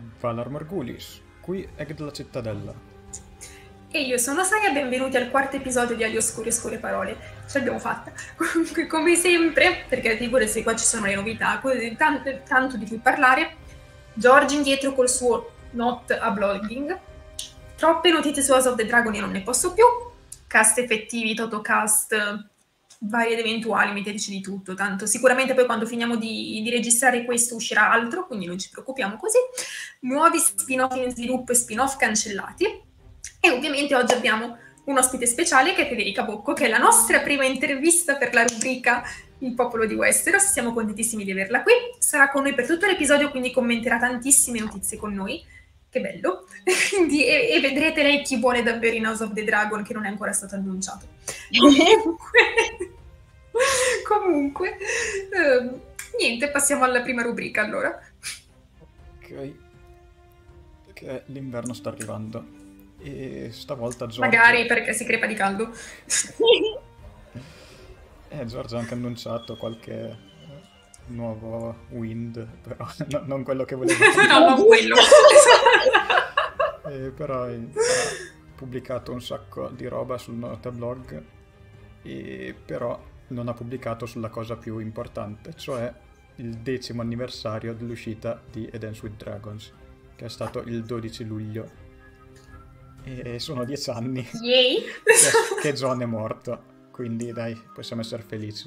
Valar Morghulis, qui è della cittadella. E io sono Saya, benvenuti al quarto episodio di Ali Oscuri Oscure Parole. Ce l'abbiamo fatta. Comunque, come sempre, perché figure se qua ci sono le novità, tanto di cui parlare, George indietro col suo not a blogging, troppe notizie su House of the Dragon io non ne posso più, cast effettivi, Totocast, vari ed eventuali, metteteci di tutto, tanto sicuramente poi quando finiamo di registrare questo uscirà altro, quindi non ci preoccupiamo così, nuovi spin-off in sviluppo e spin-off cancellati, e ovviamente oggi abbiamo un ospite speciale che è Federica Bocco, che è la nostra prima intervista per la rubrica Il popolo di Westeros. Siamo contentissimi di averla qui. Sarà con noi per tutto l'episodio, quindi commenterà tantissime notizie con noi. Che bello. Quindi, e vedrete lei chi vuole davvero in House of the Dragon, che non è ancora stato annunciato. Comunque niente, passiamo alla prima rubrica allora. Ok. Che l'inverno sta arrivando. E stavolta George... Magari perché si crepa di caldo. George ha anche annunciato qualche nuovo wind, però non quello che volevo. No, non quello. Però ha pubblicato un sacco di roba sul Notablog, però non ha pubblicato sulla cosa più importante, cioè il 10° anniversario dell'uscita di A Dance with Dragons, che è stato il 12 luglio. E sono 10 anni Yay. che Jon è morto, quindi dai, possiamo essere felici.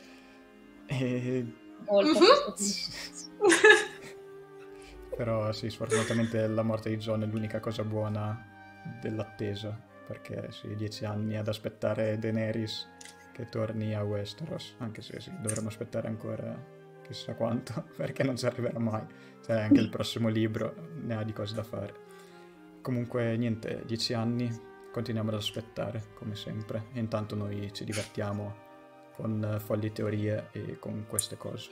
Però sì, sfortunatamente la morte di Jon è l'unica cosa buona dell'attesa, perché sì, 10 anni ad aspettare Daenerys che torni a Westeros, anche se sì, dovremmo aspettare ancora chissà quanto, perché non ci arriverà mai. Cioè, anche il prossimo libro ne ha di cose da fare. Comunque niente, 10 anni, continuiamo ad aspettare come sempre, e intanto noi ci divertiamo con folli teorie e con queste cose.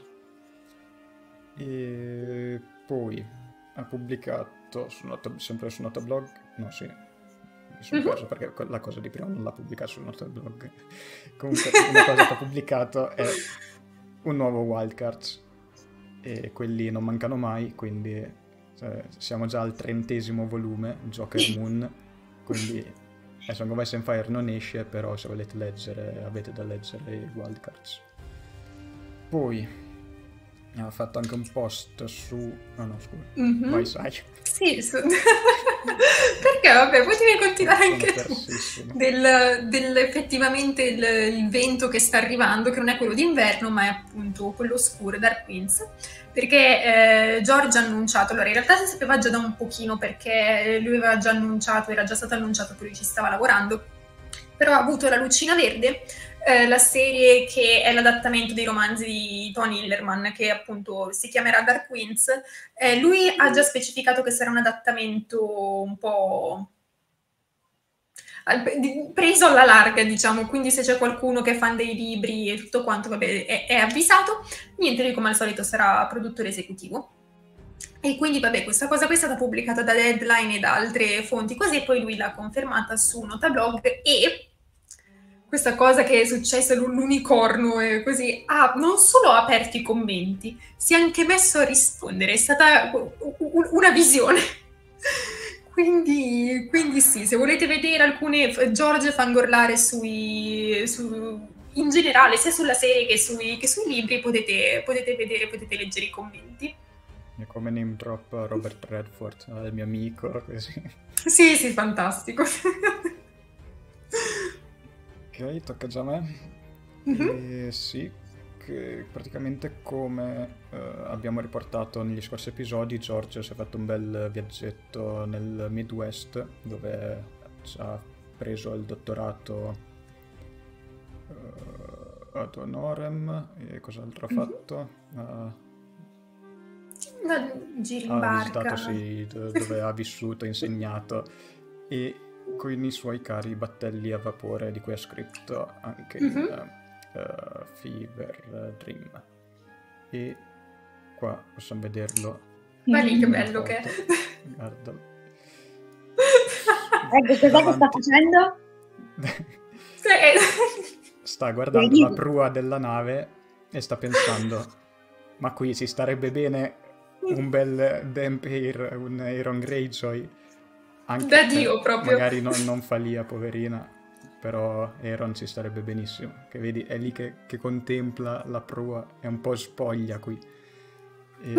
E poi ha pubblicato sempre su Notablog, no sì, mi sono perso perché la cosa di prima non l'ha pubblicato su Notablog. Comunque una cosa che ha pubblicato è un nuovo Wildcards, e quelli non mancano mai, quindi siamo già al 30° volume, Joker Moon, quindi Song of Ice and Fire non esce, però se volete leggere avete da leggere i Wildcards. Poi ha fatto anche un post su... no scusa, vai sai. Sì, perché vabbè, poi devi continuare anche tu effettivamente il vento che sta arrivando, che non è quello d'inverno ma è appunto quello oscuro, Dark Winds, perché George ha annunciato, allora in realtà si sapeva già da un pochino, perché lui aveva già annunciato, era già stato annunciato che lui ci stava lavorando, però ha avuto la lucina verde, la serie che è l'adattamento dei romanzi di Tony Hillerman, che appunto si chiamerà Dark Winds. Lui ha già specificato che sarà un adattamento un po' preso alla larga, diciamo, quindi se c'è qualcuno che è fan dei libri e tutto quanto, vabbè, è avvisato. Niente, lui come al solito sarà produttore esecutivo. E quindi vabbè, questa cosa qui è stata pubblicata da Deadline e da altre fonti così, e poi lui l'ha confermata su Notablog, e questa cosa che è successa, l'unicorno e così, non solo ha aperto i commenti, si è anche messo a rispondere, è stata una visione. Quindi sì, se volete vedere alcune George fangorlare in generale, sia sulla serie che sui libri, potete vedere, potete leggere i commenti. È come name drop Robert Redford, il mio amico, così. Sì, fantastico. Ok, tocca già a me. E sì, che praticamente come abbiamo riportato negli scorsi episodi, George si è fatto un bel viaggetto nel Midwest, dove ha preso il dottorato ad honorem, e cos'altro ha fatto? Giri in ha barca. visitato, sì, dove ha vissuto, insegnato, e con i suoi cari battelli a vapore, di cui ha scritto anche Fever Dream. E qua possiamo vederlo. Guarda che bello che è. Guardalo. Ecco, cos'è che sta facendo? Sta guardando la prua della nave e sta pensando: ma qui ci starebbe bene un bel Vampire, un Aeron Greyjoy, anche Da Dio proprio. magari non fa Lia, poverina, però Aeron ci starebbe benissimo, che vedi, è lì che contempla la prua, è un po' spoglia qui. E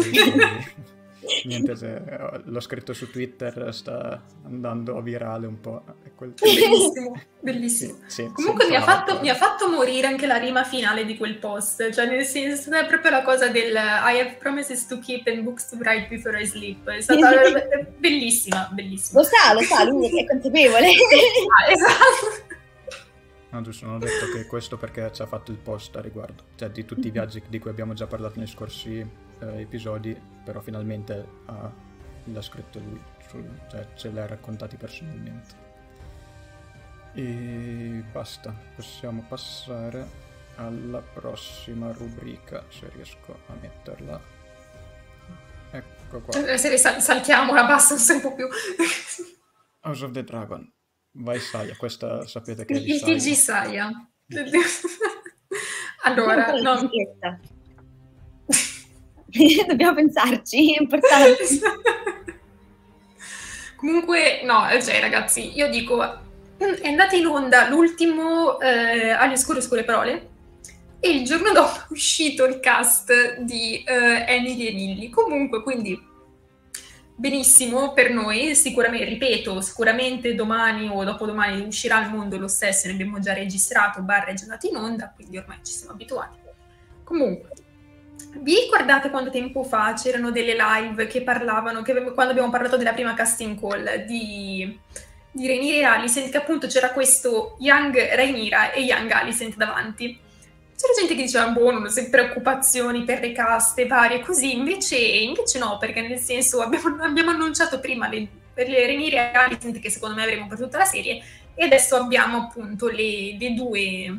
niente, l'ho scritto su Twitter, sta andando virale un po'. Bellissimo, bellissimo. Sì, comunque mi ha fatto morire anche la rima finale di quel post, cioè nel senso è proprio la cosa del I have promises to keep and books to write before I sleep, è stata bellissima. Lo sa, lui è consapevole. Esatto. No, giusto, non ho detto che questo perché ci ha fatto il post a riguardo, cioè di tutti i viaggi di cui abbiamo già parlato nei scorsi episodi, però finalmente l'ha scritto lui, cioè ce l'ha raccontati personalmente. E basta, possiamo passare alla prossima rubrica, se riesco a metterla. Ecco qua. Se saltiamola, basta, non sei un po' più. House of the Dragon. Vai Saya, questa sapete che è di Il Saya. TG Saya. Allora, no. Dobbiamo pensarci, è importante. Comunque, no, cioè ragazzi, io dico, è andata in onda l'ultimo Agli Oscure Parole e il giorno dopo è uscito il cast di Emily e Lily. Comunque, quindi benissimo per noi, sicuramente, ripeto, sicuramente domani o dopodomani uscirà al mondo lo stesso, ne abbiamo già registrato, è già andato in onda, quindi ormai ci siamo abituati. Comunque, vi ricordate quanto tempo fa c'erano delle live che parlavano, quando abbiamo parlato della prima casting call di Rhaenyra e Alicent, che appunto c'era questo Young Rhaenyra e Young Alicent davanti. C'era gente che diceva, non ho preoccupazioni per le caste varie, così, invece no, perché nel senso abbiamo annunciato prima per le Rhaenyra e Alicent, che secondo me avremo per tutta la serie, e adesso abbiamo appunto le due,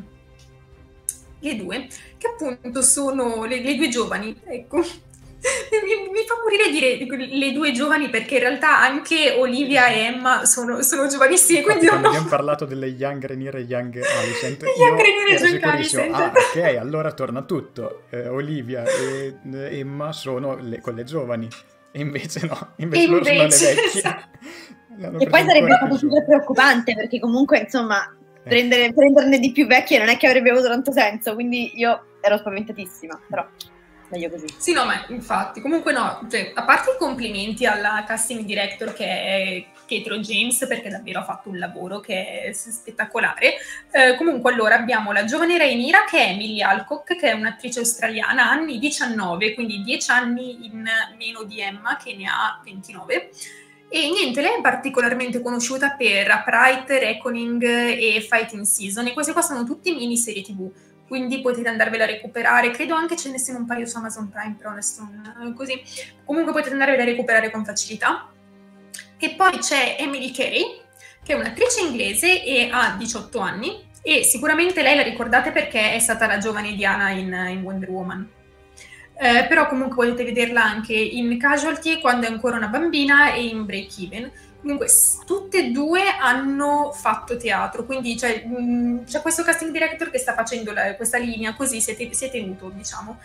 che appunto sono le due giovani, ecco. Mi fa morire dire le due giovani perché in realtà anche Olivia e Emma sono giovanissime, quindi quando abbiamo parlato delle Young Rhaenyra e Young Alicent, io ero sicurissimo, ok, allora torna tutto, Olivia e Emma sono quelle giovani, e invece no, invece loro sono le vecchie. Esatto. E poi sarebbe stato super preoccupante perché comunque insomma prenderne di più vecchie non è che avrebbe avuto tanto senso, quindi io ero spaventatissima, però meglio così. Sì, no, ma infatti, comunque no, cioè, a parte i complimenti alla casting director che è Pietro James, perché davvero ha fatto un lavoro che è spettacolare, comunque allora abbiamo la giovane Rhaenyra che è Emily Alcock, che è un'attrice australiana, anni 19, quindi 10 anni in meno di Emma che ne ha 29. E niente, lei è particolarmente conosciuta per Upright, Reckoning e Fighting Season, e queste qua sono tutte miniserie TV, quindi potete andarvela a recuperare, credo anche ce ne siano un paio su Amazon Prime, però adesso così, comunque potete andarvela a recuperare con facilità. E poi c'è Emily Carey, che è un'attrice inglese e ha 18 anni, e sicuramente lei la ricordate perché è stata la giovane Diana in Wonder Woman. Però comunque potete vederla anche in Casualty quando è ancora una bambina e in Break Even. Comunque tutte e due hanno fatto teatro, quindi c'è questo casting director che sta facendo questa linea, così si è tenuto, diciamo.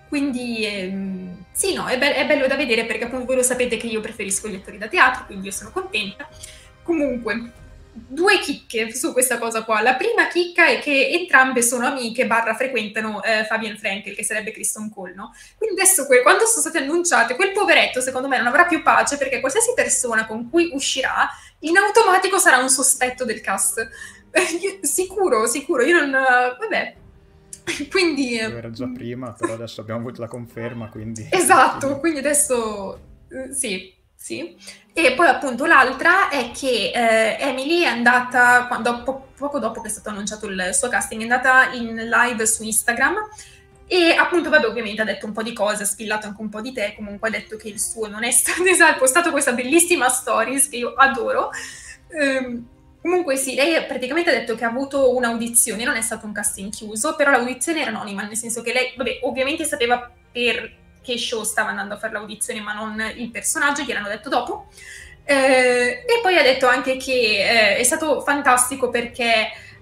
Quindi sì, no, è bello da vedere perché appunto voi lo sapete che io preferisco gli attori da teatro, quindi io sono contenta. Comunque, due chicche su questa cosa qua. La prima chicca è che entrambe sono amiche / frequentano Fabian Frankel, che sarebbe Kristen Cole, no? Quindi adesso quando sono state annunciate, quel poveretto secondo me non avrà più pace perché qualsiasi persona con cui uscirà in automatico sarà un sospetto del cast. Sicuro, io non... vabbè. Quindi... Era già prima, però adesso abbiamo avuto la conferma, quindi... Esatto, quindi adesso... sì. E poi appunto l'altra è che Emily è andata, poco dopo che è stato annunciato il suo casting, è andata in live su Instagram e appunto vabbè ovviamente ha detto un po' di cose, ha spillato anche un po' di tè, comunque ha detto che il suo non è stato, ha postato questa bellissima stories che io adoro. Comunque sì, lei praticamente ha detto che ha avuto un'audizione, non è stato un casting chiuso, però l'audizione era anonima, nel senso che lei, vabbè, ovviamente sapeva per che show stava andando a fare l'audizione, ma non il personaggio, gliel'hanno detto dopo. E poi ha detto anche che è stato fantastico perché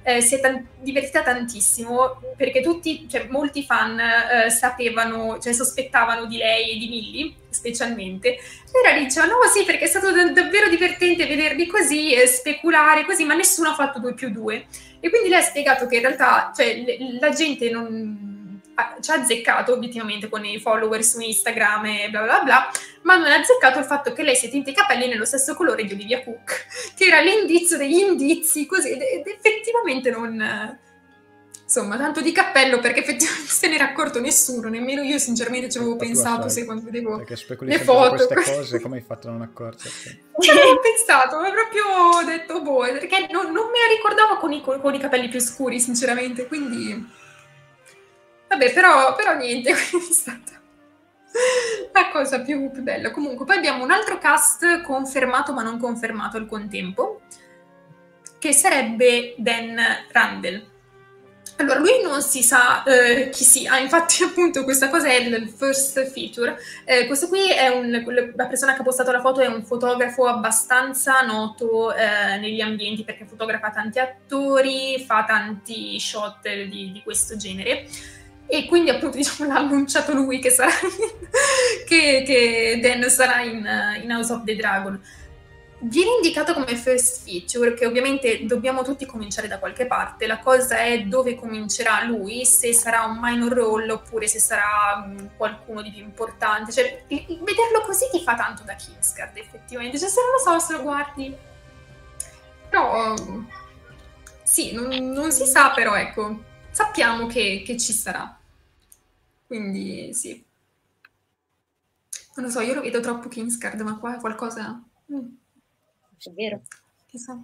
si è divertita tantissimo, perché molti fan sapevano, cioè sospettavano di lei e di Millie, specialmente. Era diceva, no sì, perché è stato davvero divertente vederli così, speculare così, ma nessuno ha fatto 2+2. E quindi lei ha spiegato che in realtà, cioè, la gente ci ha azzeccato obiettivamente con i follower su Instagram e bla bla bla, ma non ha azzeccato il fatto che lei si è tinta i capelli nello stesso colore di Olivia Cook, che era l'indizio degli indizi, così, ed effettivamente non... Insomma, tanto di cappello, perché effettivamente se n'era accorto nessuno, nemmeno io sinceramente ci avevo pensato quando vedevo le foto. Queste cose, come hai fatto a non accorgerti? Ci avevo pensato, ma proprio ho detto, boh, perché non me la ricordavo con i capelli più scuri, sinceramente, quindi... Vabbè, però niente, questa è stata la cosa più bella. Comunque, poi abbiamo un altro cast confermato ma non confermato al contempo, che sarebbe Dan Randall. Allora, lui non si sa chi sia, infatti appunto questa cosa è il first feature. Questo qui è la persona che ha postato la foto è un fotografo abbastanza noto negli ambienti, perché fotografa tanti attori, fa tanti shot di questo genere. E quindi appunto diciamo l'ha annunciato lui che sarà che Dan sarà in House of the Dragon. Viene indicato come first feature, che ovviamente dobbiamo tutti cominciare da qualche parte. La cosa è dove comincerà lui, se sarà un minor role oppure se sarà qualcuno di più importante. Cioè, vederlo così ti fa tanto da Kingsguard, effettivamente. Cioè, se non lo so, se lo guardi... Però... Sì, non si sa, però ecco, sappiamo che ci sarà. Quindi, sì. Non lo so, io lo vedo troppo Kingsguard, ma qua è qualcosa... È vero. Chissà.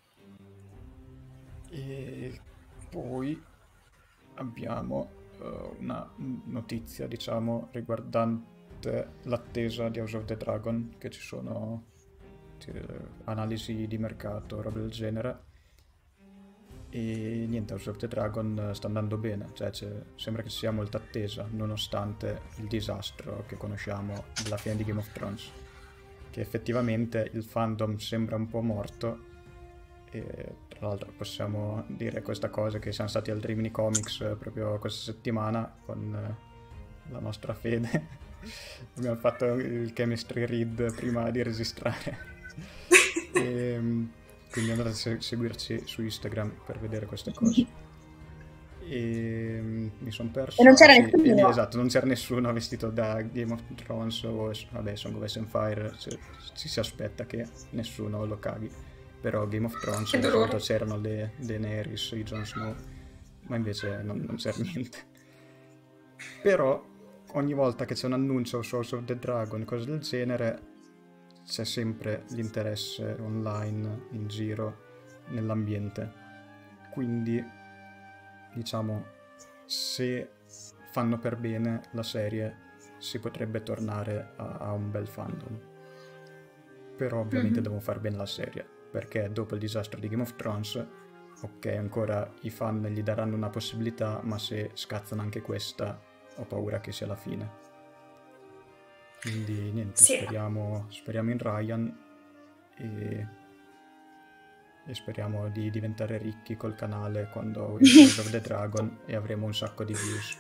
E poi abbiamo una notizia, diciamo, riguardante l'attesa di House of the Dragon, che ci sono analisi di mercato, roba del genere. E niente, House of the Dragon sta andando bene, cioè sembra che ci sia molta attesa, nonostante il disastro che conosciamo della fine di Game of Thrones, che effettivamente il fandom sembra un po' morto. E tra l'altro possiamo dire questa cosa, che siamo stati al Rimini Comics proprio questa settimana con la nostra Fede. Abbiamo fatto il chemistry read prima di registrare. Quindi andate a seguirci su Instagram per vedere queste cose. E mi sono perso. E non c'era nessuno. Esatto, non c'era nessuno vestito da Game of Thrones o vabbè, Song of Ice and Fire. Ci si aspetta che nessuno lo caghi. Però Game of Thrones di solito c'erano le Daenerys, i Jon Snow, ma invece non c'era niente. Però ogni volta che c'è un annuncio su House of the Dragon, cose del genere, c'è sempre l'interesse online, in giro, nell'ambiente. Quindi, diciamo, se fanno per bene la serie, si potrebbe tornare a un bel fandom. Però ovviamente devono far bene la serie, perché dopo il disastro di Game of Thrones, ok, ancora i fan gli daranno una possibilità, ma se scazzano anche questa, ho paura che sia la fine. Quindi niente, sì. speriamo in Ryan e speriamo di diventare ricchi col canale quando House of the Dragon e avremo un sacco di views.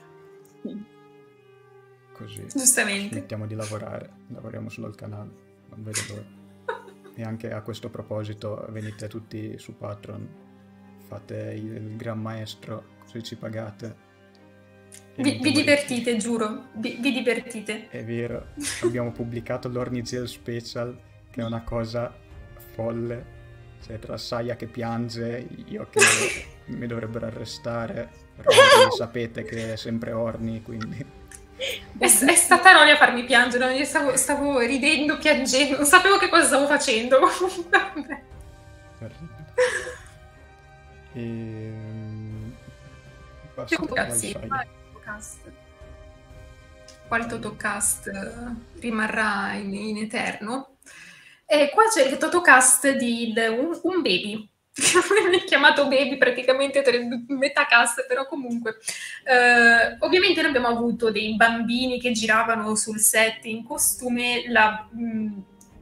Così smettiamo di lavoriamo solo al canale, non vedo l'ora. E anche a questo proposito venite tutti su Patreon, fate il gran maestro, così ci pagate. Vi divertite, giuro, vi divertite. È vero, abbiamo pubblicato l'Ornigel Special, che è una cosa folle, cioè tra Saya che piange, io che mi dovrebbero arrestare, però sapete che è sempre Orni, quindi... È stata Roni a farmi piangere, io stavo ridendo, piangendo, non sapevo che cosa stavo facendo. Quale Totocast rimarrà in eterno? E qua c'è il Totocast di un baby. Chiamato baby praticamente metà cast, però comunque ovviamente noi abbiamo avuto dei bambini che giravano sul set in costume.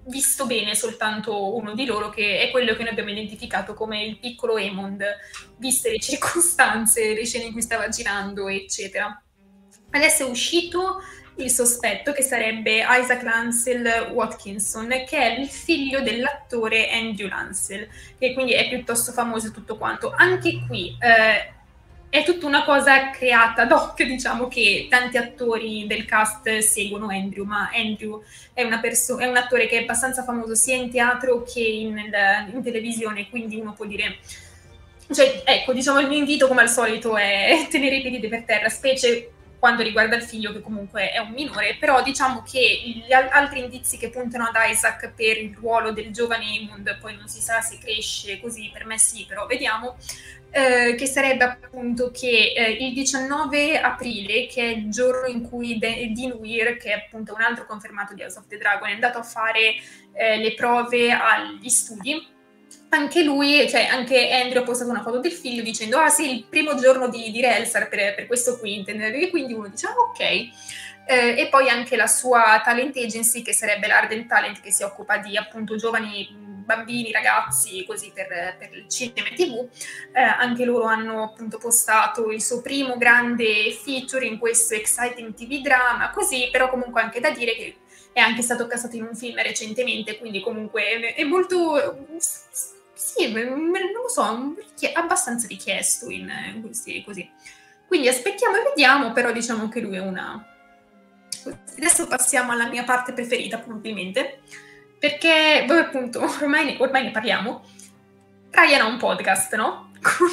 visto bene soltanto uno di loro, che è quello che noi abbiamo identificato come il piccolo Aemond, viste le circostanze, le scene in cui stava girando, eccetera. Adesso è uscito il sospetto che sarebbe Isaac Lancel Watkinson, che è il figlio dell'attore Andrew Lancel, che quindi è piuttosto famoso e tutto quanto. Anche qui è tutta una cosa creata ad hoc, diciamo che tanti attori del cast seguono Andrew, ma Andrew è un attore che è abbastanza famoso sia in teatro che in televisione, quindi uno può dire... Cioè, ecco, diciamo, il mio invito come al solito è tenere i piedi per terra, specie quando riguarda il figlio, che comunque è un minore, però diciamo che gli altri indizi che puntano ad Isaac per il ruolo del giovane Aemond, poi non si sa se cresce così, per me sì, però vediamo, che sarebbe appunto che il 19 aprile, che è il giorno in cui Dean Weir, che è appunto un altro confermato di House of the Dragon, è andato a fare le prove agli studi. Anche lui, cioè anche Andrew ha postato una foto del figlio dicendo sì, il primo giorno di Relsar per questo Quinten, e quindi uno dice ok. E poi anche la sua talent agency, che sarebbe l'Arden Talent, che si occupa di appunto giovani bambini, ragazzi, così per il cinema e TV, anche loro hanno appunto postato il suo primo grande feature in questo exciting TV drama, così, però comunque anche da dire che è anche stato castato in un film recentemente, quindi comunque è molto... Sì, non lo so, abbastanza richiesto in questi così. Quindi aspettiamo e vediamo, però diciamo che lui è una... Adesso passiamo alla mia parte preferita, probabilmente, perché, vabbè, appunto, ormai ne parliamo. Ryan ha un podcast, no?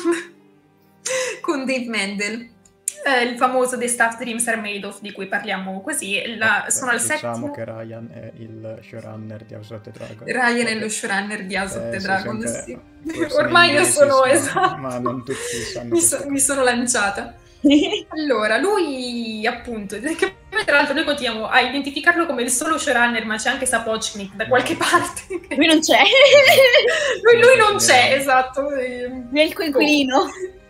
Con Dave Mendel, il famoso The Stuff Dreams Are Made Of, di cui parliamo così. Sono al diciamo settimo... che Ryan è il showrunner di House of the Dragon. Ryan è lo showrunner di House of the Dragon, sì. Ormai io sono, esatto. Ma non tutti sanno mi sono lanciata. Allora, lui appunto, che poi tra l'altro noi continuiamo a identificarlo come il solo showrunner, ma c'è anche Sapochnik da qualche parte. Lui non c'è. lui non c'è, esatto. Lui è il coinquilino.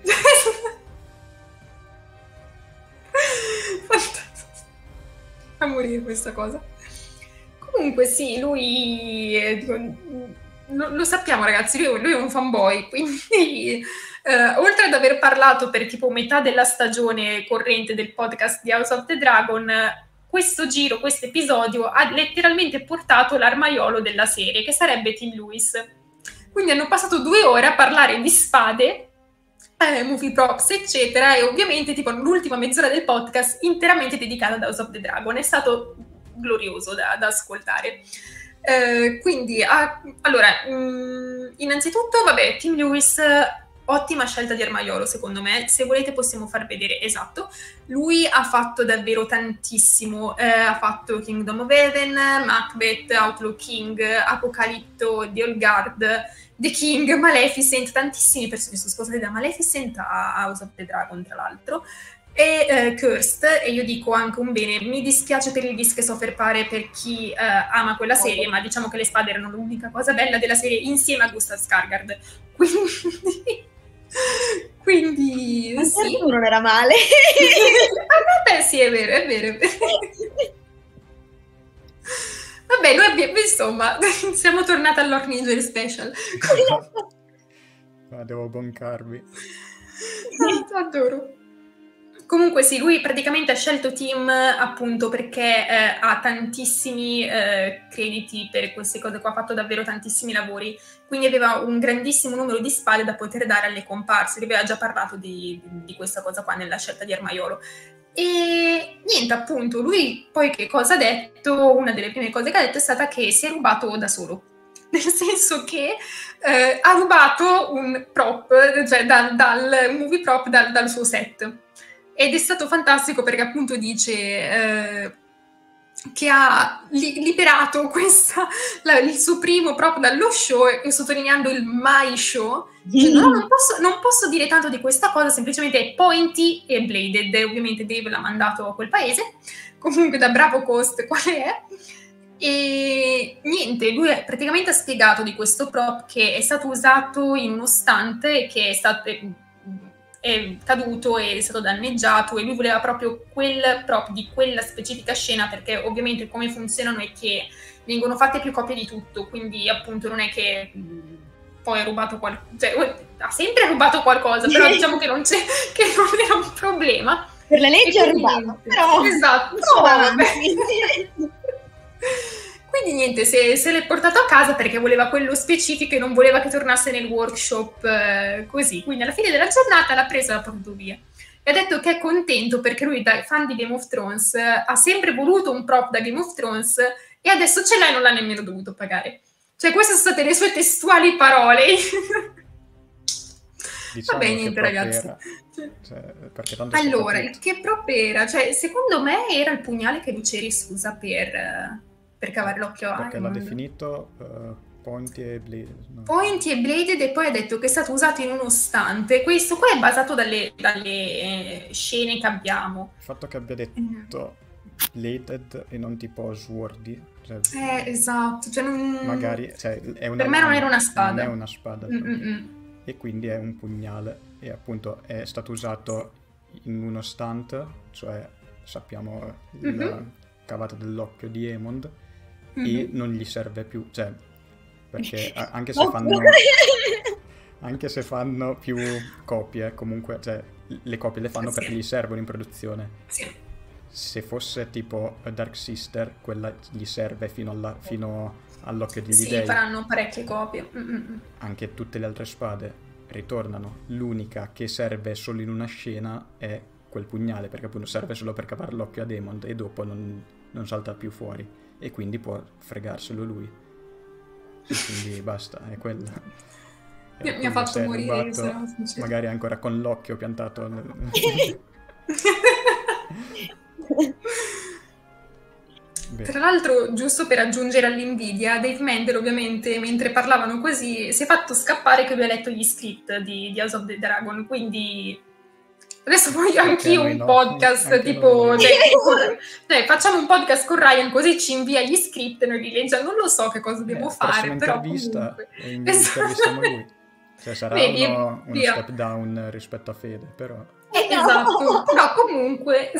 Fa morire questa cosa. Comunque sì, lui lo sappiamo ragazzi, lui è un fanboy, quindi oltre ad aver parlato per tipo metà della stagione corrente del podcast di House of the Dragon, questo episodio ha letteralmente portato l'armaiolo della serie, che sarebbe Tim Lewis. Quindi hanno passato 2 ore a parlare di spade, movie props, eccetera, e ovviamente tipo l'ultima mezz'ora del podcast interamente dedicata ad House of the Dragon. È stato glorioso da ascoltare. Quindi, allora, innanzitutto, vabbè, Tim Lewis, ottima scelta di armaiolo, secondo me. Se volete possiamo far vedere, esatto. Lui ha fatto davvero tantissimo. Ha fatto Kingdom of Heaven, Macbeth, Outlaw King, Apocalipto, The Old Guard, The King, Maleficent, tantissime persone sono sposate da Maleficent a House of the Dragon, tra l'altro, e Cursed, e io dico anche un bene, mi dispiace per il dis che so per fare per chi ama quella serie, ma diciamo che le spade erano l'unica cosa bella della serie insieme a Gustav Skarsgård, quindi sì. Non era male. Beh sì, è vero, è vero. Vabbè, noi abbiamo, insomma, siamo tornati all'Horninger Special. Ma devo boncarvi. Adoro. Comunque sì, lui praticamente ha scelto Tim appunto perché ha tantissimi crediti per queste cose qua, ha fatto davvero tantissimi lavori, quindi aveva un grandissimo numero di spade da poter dare alle comparse. Lui aveva già parlato di questa cosa qua nella scelta di armaiolo. E niente, appunto, lui poi che cosa ha detto? Una delle prime cose che ha detto è stata che si è rubato da solo, nel senso che ha rubato un prop, cioè un movie prop dal suo set, ed è stato fantastico perché appunto dice che ha liberato il suo primo prop dallo show, e sottolineando il my show. Cioè, non posso dire tanto di questa cosa, semplicemente è pointy e bladed. Ovviamente Dave l'ha mandato a quel paese, comunque da bravo Coast quale è. E niente, lui praticamente ha spiegato di questo prop che è stato usato in uno stunt e che è caduto, è stato danneggiato, e lui voleva proprio quel prop di quella specifica scena, perché ovviamente come funzionano è che vengono fatte più copie di tutto, quindi appunto non è che poi ha rubato ha sempre rubato qualcosa, però diciamo che non era un problema. Per la legge ha rubato, però esatto, quindi niente, se l'è portato a casa perché voleva quello specifico e non voleva che tornasse nel workshop così. Quindi alla fine della giornata l'ha preso e l'ha portato via. E ha detto che è contento perché lui, da fan di Game of Thrones, ha sempre voluto un prop da Game of Thrones e adesso ce l'ha e non l'ha nemmeno dovuto pagare. Cioè, queste sono state le sue testuali parole. Diciamo vabbè, niente, ragazzi. Perché tanto allora, il che prop era? Cioè, secondo me era il pugnale che Lucerys usa per cavare l'occhio a perché Aemond. l'ha definito pointy e bladed. No? Pointy e bladed, e poi ha detto che è stato usato in uno stante. Questo qua è basato dalle scene che abbiamo. Il fatto che abbia detto bladed e non tipo swordy. Cioè, esatto. Cioè, magari, cioè, per me non era una spada. Non è una spada. E quindi è un pugnale. E appunto è stato usato in uno stunt, cioè sappiamo la cavata dell'occhio di Aemond, e non gli serve più, cioè, perché anche se fanno più copie, comunque, cioè, le copie le fanno perché gli servono in produzione. Sì. Se fosse tipo Dark Sister, quella gli serve fino all'occhio degli dei. Sì, faranno parecchie copie. Anche tutte le altre spade ritornano. L'unica che serve solo in una scena è quel pugnale, perché appunto serve solo per cavare l'occhio ad Aemond e dopo non salta più fuori, e quindi può fregarselo lui, e quindi basta, è quella. Mi ha fatto morire, rubato, magari ancora con l'occhio piantato Tra l'altro, giusto per aggiungere all'invidia, Dave Mendel ovviamente, mentre parlavano così, si è fatto scappare che lui ha letto gli script di House of the Dragon, quindi adesso voglio anch'io un podcast tipo facciamo un podcast con Ryan, così ci invia gli script e noi li leggiamo. Non lo so che cosa devo fare, però intervista comunque intervistiamo lui, cioè sarà uno step down rispetto a Fede, però esatto, però comunque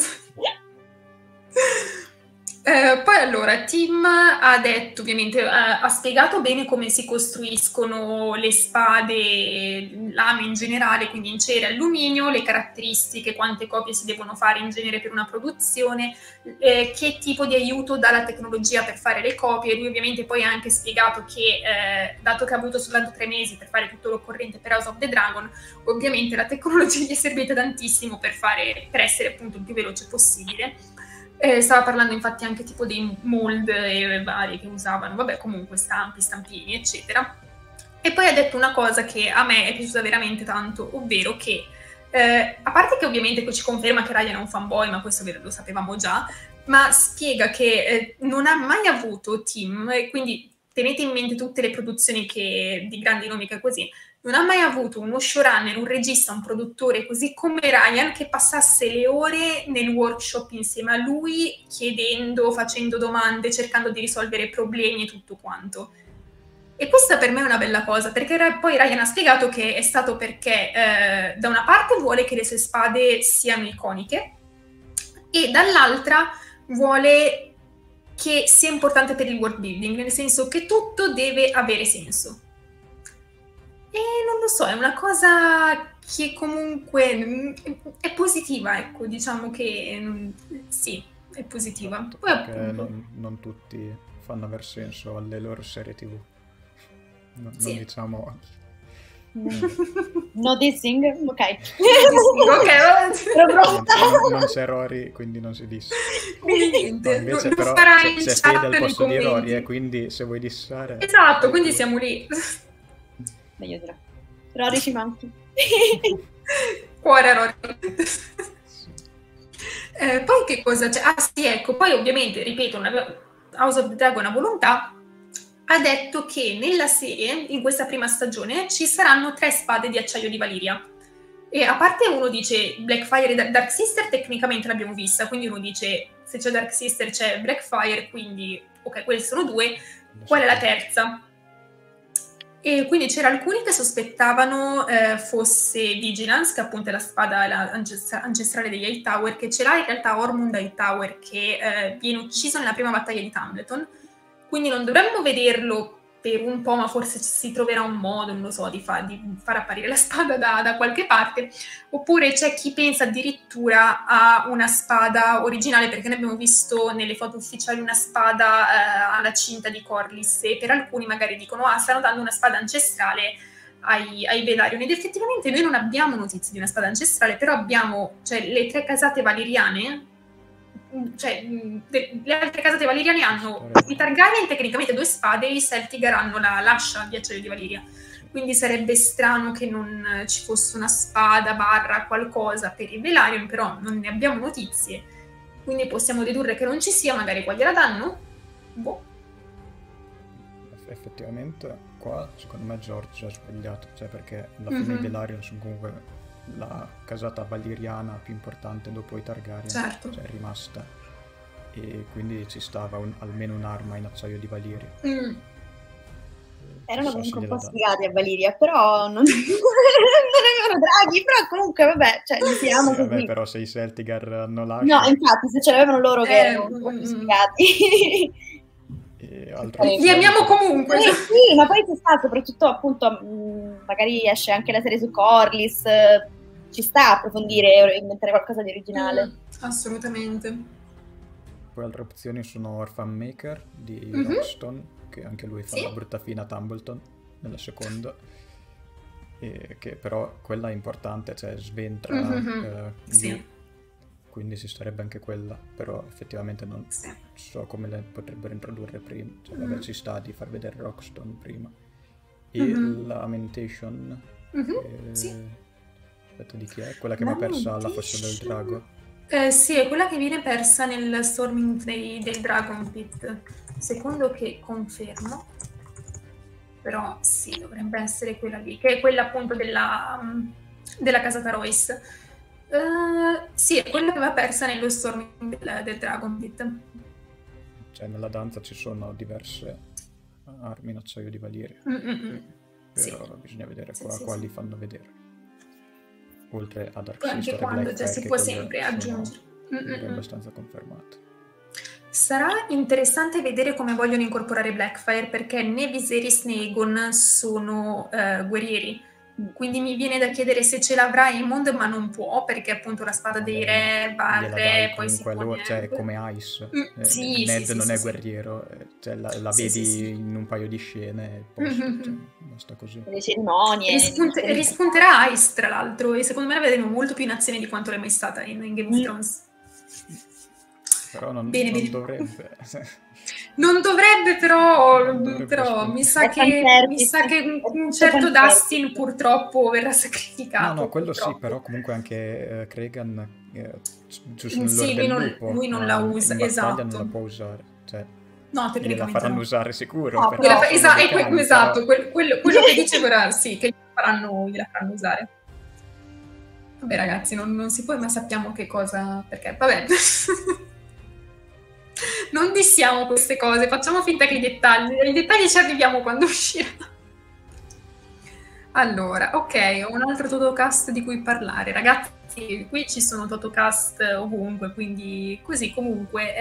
poi allora Tim ha detto, ovviamente ha spiegato bene come si costruiscono le spade, lame in generale, quindi in cera e alluminio, le caratteristiche, quante copie si devono fare in genere per una produzione, che tipo di aiuto dà la tecnologia per fare le copie. Lui ovviamente poi ha anche spiegato che dato che ha avuto soltanto 3 mesi per fare tutto l'occorrente per House of the Dragon, ovviamente la tecnologia gli è servita tantissimo per essere appunto il più veloce possibile. Stava parlando infatti anche tipo dei mold e vari che usavano, vabbè, comunque stampini, eccetera. E poi ha detto una cosa che a me è piaciuta veramente tanto, ovvero che, a parte che ovviamente ci conferma che Ryan è un fanboy, ma questo lo sapevamo già, ma spiega che non ha mai avuto Tim, e quindi tenete in mente tutte le produzioni di grandi nomi che così, non ha mai avuto uno showrunner, un regista, un produttore così come Ryan che passasse le ore nel workshop insieme a lui, chiedendo, facendo domande, cercando di risolvere problemi e tutto quanto. E questa per me è una bella cosa, perché poi Ryan ha spiegato che è stato perché da una parte vuole che le sue spade siano iconiche e dall'altra vuole che sia importante per il world building, nel senso che tutto deve avere senso. E non lo so, è una cosa che comunque è positiva, ecco, diciamo che sì, è positiva. Poi perché non tutti fanno aver senso alle loro serie TV. Non diciamo... No dissing? Ok. Non c'è Rory, quindi non si disse. Niente, invece però c'è Fede al posto di Rory, quindi se vuoi dissare... Esatto, quindi siamo lì. Meglio dirò. Rory ci manchi. Cuore a Rory. Poi che cosa c'è? Ah sì, ecco, poi ovviamente, ripeto, House of the Dragon a volontà, ha detto che nella serie, in questa prima stagione, ci saranno 3 spade di acciaio di Valyria. E a parte uno dice Blackfire e Dark Sister, tecnicamente l'abbiamo vista, quindi uno dice se c'è Dark Sister c'è Blackfire, quindi ok, quelle sono 2, qual è la terza? E quindi c'era alcuni che sospettavano fosse Vigilance, che appunto è la spada ancestrale degli Hightower, che ce l'ha in realtà Ormond Hightower, che viene ucciso nella prima battaglia di Tumbleton. Quindi non dovremmo vederlo per un po', ma forse si troverà un modo, non lo so, di far apparire la spada da qualche parte. Oppure c'è chi pensa addirittura a una spada originale, perché noi abbiamo visto nelle foto ufficiali una spada alla cinta di Corlys, e per alcuni magari dicono stanno dando una spada ancestrale ai Velaryon, ed effettivamente noi non abbiamo notizie di una spada ancestrale, però abbiamo, cioè, le 3 casate valeriane, cioè le altre casate valeriane hanno i Targaryen tecnicamente 2 spade, e i Celtigar hanno l'ascia di acciaio di Valiria, quindi sarebbe strano che non ci fosse una spada barra qualcosa per i Velaryon, però non ne abbiamo notizie, quindi possiamo dedurre che non ci sia. Magari qua gliela danno? Boh. Effettivamente qua secondo me George ha sbagliato, cioè perché alla fine i Velaryon sono comunque la casata valeriana più importante dopo i Targaryen, certo, cioè è rimasta, e quindi ci stava almeno un'arma in acciaio di Valiria. Erano comunque un po' sfigati a Valiria, però non avevano draghi, però comunque vabbè, cioè li siamo così. Vabbè, però se i Celtigar hanno l'ascia... No, infatti, se ce l'avevano loro che erano un po' più sfigati. Li amiamo comunque. Sì, ma poi ci sta, soprattutto appunto, magari esce anche la serie su Corlys, ci sta a approfondire e inventare qualcosa di originale. Assolutamente. Poi altre opzioni sono Orphan Maker di Roxton, che anche lui fa la brutta fine a Tumbleton nella seconda, e che però quella è importante, cioè sventra sì, quindi ci sarebbe anche quella, però effettivamente non so come le potrebbero introdurre prima, cioè vabbè, ci sta di far vedere Roxton prima, e Lamentation, aspetta, di chi è? Quella che va persa alla fossa del drago? Sì, è quella che viene persa nel Storming del Dragon Pit, secondo che confermo, però sì, dovrebbe essere quella lì, che è quella appunto della casata Royce. Sì, è quella che va persa nello Storming del Dragon Pit. Cioè nella danza ci sono diverse armi in acciaio di Valiria, però bisogna vedere quali fanno vedere. Oltre a Dark Sister e Blackfire, si può sempre aggiungere. È abbastanza confermato. Sarà interessante vedere come vogliono incorporare Blackfire, perché né Viserys né Aegon sono guerrieri, quindi mi viene da chiedere se ce l'avrà Aemond, ma non può, perché appunto la spada dei re va al re, poi si pone... Cioè come Ice, Ned non è guerriero, cioè la vedi in un paio di scene e cioè, basta così. Le cerimonie. Rispunterà Ice, tra l'altro, e secondo me la vedremo molto più in azione di quanto l'è mai stata in Game of Thrones. Però non dovrebbe. Non dovrebbe, però mi sa che un certo Dustin purtroppo verrà sacrificato. No, quello purtroppo. sì, però comunque anche Cregan, giusto nell'ordine del lui non la usa, in battaglia esatto. non la può usare, cioè no, tecnicamente la faranno usare sicuro. No, esatto, quello che dicevo era sì, che gliela faranno usare. Vabbè ragazzi, non si può, ma sappiamo che cosa, perché vabbè... Non dissiamo queste cose, facciamo finta che i dettagli ci arriviamo quando uscirà. Allora, ok, ho un altro Totocast di cui parlare. Ragazzi, qui ci sono Totocast ovunque, quindi così comunque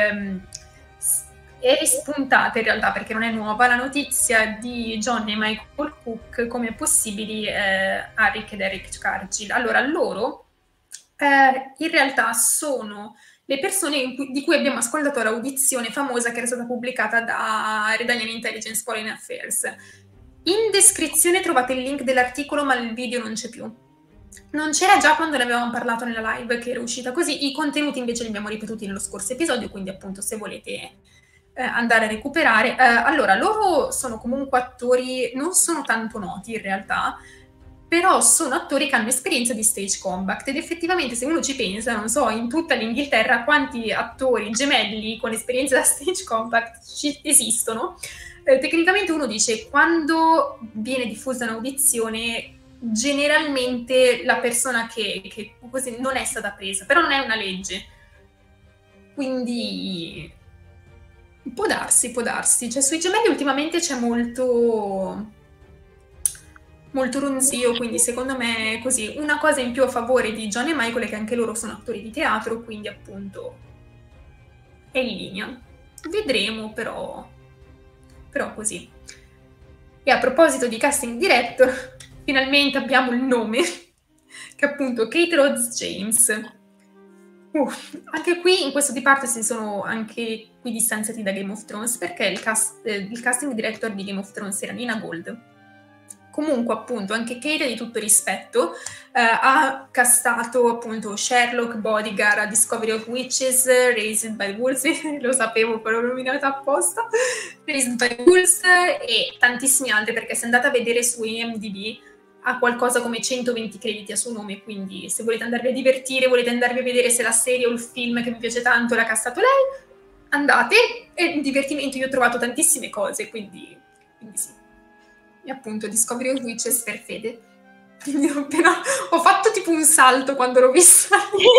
è rispuntata in realtà, perché non è nuova, la notizia di Jon e Michael Cook come possibili Arik ed Eric Cargill. Allora, loro in realtà sono... le persone di cui abbiamo ascoltato l'audizione famosa che era stata pubblicata da Redanian Intelligence Foreign Affairs. In descrizione trovate il link dell'articolo, ma il video non c'è più. Non c'era già quando ne avevamo parlato nella live, che era uscita così. I contenuti invece li abbiamo ripetuti nello scorso episodio, quindi appunto se volete andare a recuperare. Allora, loro sono comunque attori, non sono tanto noti in realtà, però sono attori che hanno esperienza di stage combat, ed effettivamente se uno ci pensa, non so, in tutta l'Inghilterra quanti attori gemelli con esperienza da stage combat esistono. Tecnicamente uno dice, quando viene diffusa un'audizione, generalmente la persona che così non è stata presa, però non è una legge, quindi può darsi, cioè sui gemelli ultimamente c'è molto molto ronzio, quindi secondo me è così. Una cosa in più a favore di John e Michael è che anche loro sono attori di teatro, quindi appunto è in linea. Vedremo, però così. E a proposito di casting director, finalmente abbiamo il nome, che è appunto Kate Rhodes James. Anche qui in questo diparto si sono anche qui distanziati da Game of Thrones, perché il casting director di Game of Thrones era Nina Gold. Comunque, appunto, anche Kate, di tutto rispetto, ha castato appunto Sherlock, Bodyguard, Discovery of Witches, Raised by Wolves, lo sapevo, però l'ho nominata apposta, Raised by Wolves e tantissimi altri, perché se andate a vedere su IMDb ha qualcosa come 120 crediti a suo nome, quindi se volete andarvi a divertire, volete andarvi a vedere se la serie o il film che vi piace tanto l'ha castato lei, andate, e in divertimento io ho trovato tantissime cose, quindi sì. E appunto Discovery of Witches per Fede. Quindi ho fatto tipo un salto quando l'ho vista.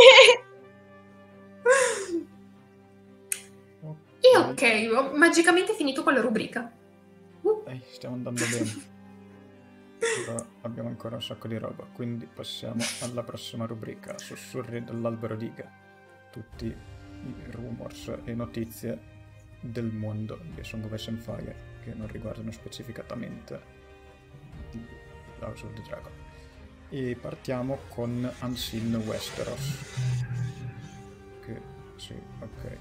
E ok, ho magicamente finito con la rubrica. Stiamo andando bene. Però abbiamo ancora un sacco di roba, quindi passiamo alla prossima rubrica, Sussurri dall'albero d'Iga. Tutti i rumors e notizie del mondo di Song of Ice and Fire che non riguardano specificatamente di House of the Dragon. E partiamo con Unseen Westeros. Che sì, ok.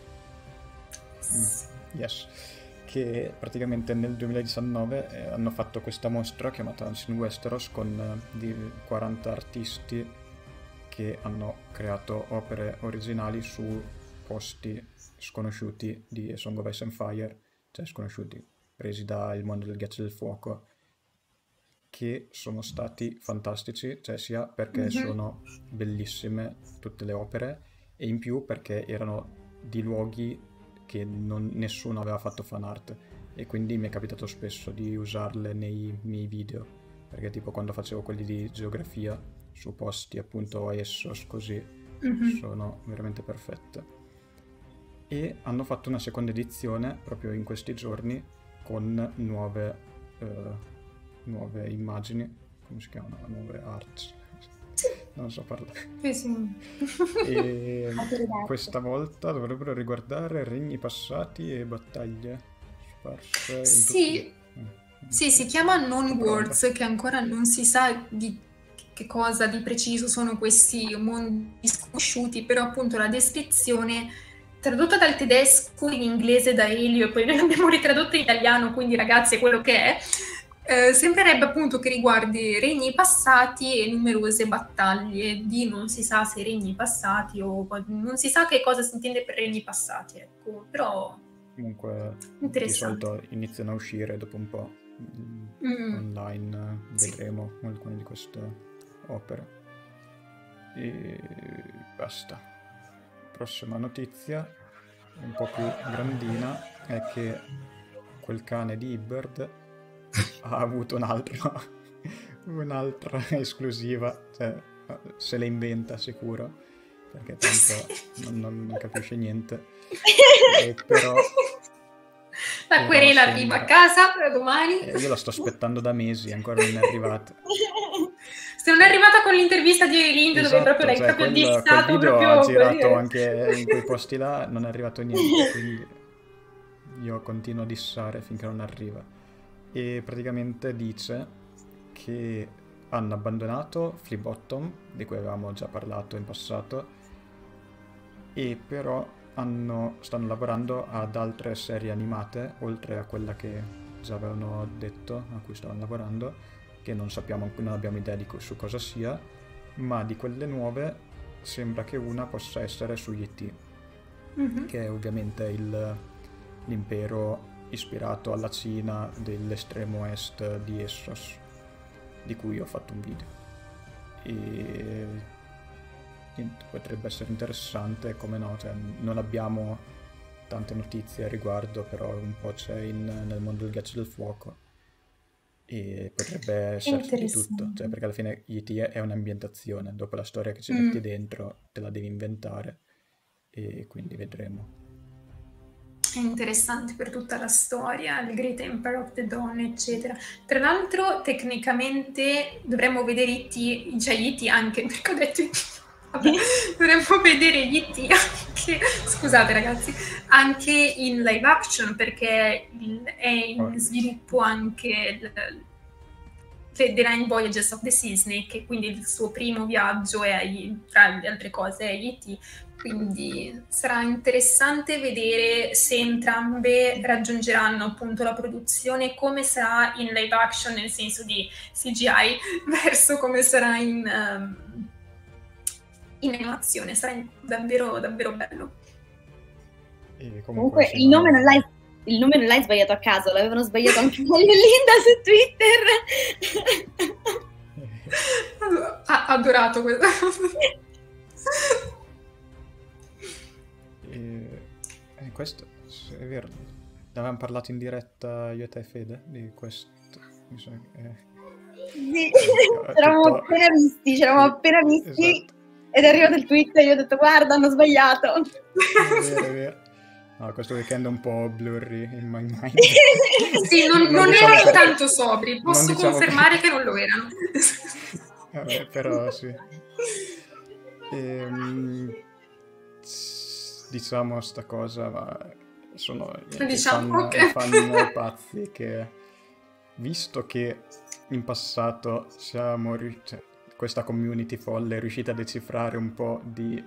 Yes. Che praticamente nel 2019 hanno fatto questa mostra chiamata Unseen Westeros con 40 artisti che hanno creato opere originali su posti sconosciuti di Song of Ice and Fire, cioè sconosciuti, presi da Il mondo del ghiaccio e del fuoco, che sono stati fantastici, cioè sia perché sono bellissime tutte le opere e in più perché erano di luoghi che nessuno aveva fatto fan art e quindi mi è capitato spesso di usarle nei miei video, perché tipo quando facevo quelli di geografia su posti appunto a Essos così sono veramente perfette. E hanno fatto una seconda edizione proprio in questi giorni con nuove immagini, come si chiamano? Nuove arts. Non so parlare. E questa volta dovrebbero riguardare regni passati e battaglie sparse in sì, sì, si chiama Non Words, che ancora non si sa di che cosa di preciso sono questi mondi sconosciuti, però appunto la descrizione tradotta dal tedesco in inglese da Elio e poi noi l'abbiamo ritradotto in italiano, quindi ragazzi è quello che è. Sembrerebbe appunto che riguardi regni passati e numerose battaglie di non si sa se regni passati o non si sa che cosa si intende per regni passati, ecco, però comunque di solito iniziano a uscire dopo un po' online, vedremo alcune di queste opere e basta. Prossima notizia un po' più grandina è che quel cane di Hibberd ha avuto un'altra esclusiva, cioè se la inventa sicuro, perché tanto non capisce niente. Però la querela arriva a casa domani. Io la sto aspettando da mesi, ancora non è arrivata. Se non è arrivata con l'intervista di Lind, esatto, dove proprio l'hai proprio dissato, quel video proprio ha girato anche in quei posti là, non è arrivato niente, quindi io continuo a dissare finché non arriva. E praticamente dice che hanno abbandonato Flea Bottom, di cui avevamo già parlato in passato, e però stanno lavorando ad altre serie animate, oltre a quella che già avevano detto, a cui stavano lavorando, che non sappiamo, non abbiamo idea su cosa sia, ma di quelle nuove sembra che una possa essere su E.T., che è ovviamente l'impero ispirato alla Cina dell'estremo est di Essos, di cui ho fatto un video. E potrebbe essere interessante, come no, cioè, non abbiamo tante notizie a riguardo, però un po' c'è nel mondo del ghiaccio e del fuoco e potrebbe esserci di tutto, cioè, perché alla fine E.T. è un'ambientazione, dopo la storia che ci metti dentro te la devi inventare e quindi vedremo. è interessante per tutta la storia, il Great Empire of the Dawn, eccetera. Tra l'altro, tecnicamente dovremmo vedere E.T., cioè E.T. anche, perché ho detto E.T. Vabbè, dovremmo vedere E.T. anche, scusate ragazzi, anche in live action, perché è in sviluppo anche The Nine Voyages of the Sea Snake, e quindi il suo primo viaggio è, tra le altre cose, è E.T., quindi sarà interessante vedere se entrambe raggiungeranno appunto la produzione, come sarà in live action nel senso di CGI verso come sarà in animazione. Sarà davvero davvero bello. E comunque il nome non l'hai sbagliato a caso, l'avevano sbagliato anche Mario e Linda su Twitter. Adorato questo. Questo è vero, ne avevamo parlato in diretta io e te, Fede, di questo. Mi sa che sì, c'eravamo appena visti esatto. Ed è arrivato il tweet e io ho detto guarda, hanno sbagliato. È vero. No, questo weekend è un po' blurry in my mind. Sì, non diciamo erano tanto sobri, posso confermare che non lo erano. Vabbè, però sì. Diciamo sta cosa, ma sono i fan pazzi che, visto che in passato questa community folle è riuscita a decifrare un po' di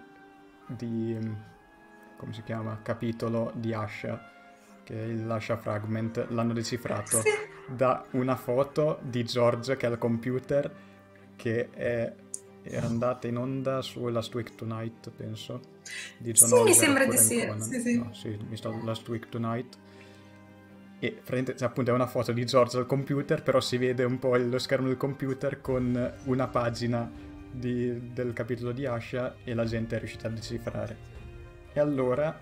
come si chiama? Capitolo di Asha, che è l'Asha Fragment, l'hanno decifrato da una foto di George che ha il computer, che è andata in onda su Last Week Tonight, penso, di John Oliver, mi sembra di sì. No, mi sta Last Week Tonight, e appunto è una foto di George al computer, però si vede un po' lo schermo del computer con una pagina del capitolo di Asha, e la gente è riuscita a decifrare. E allora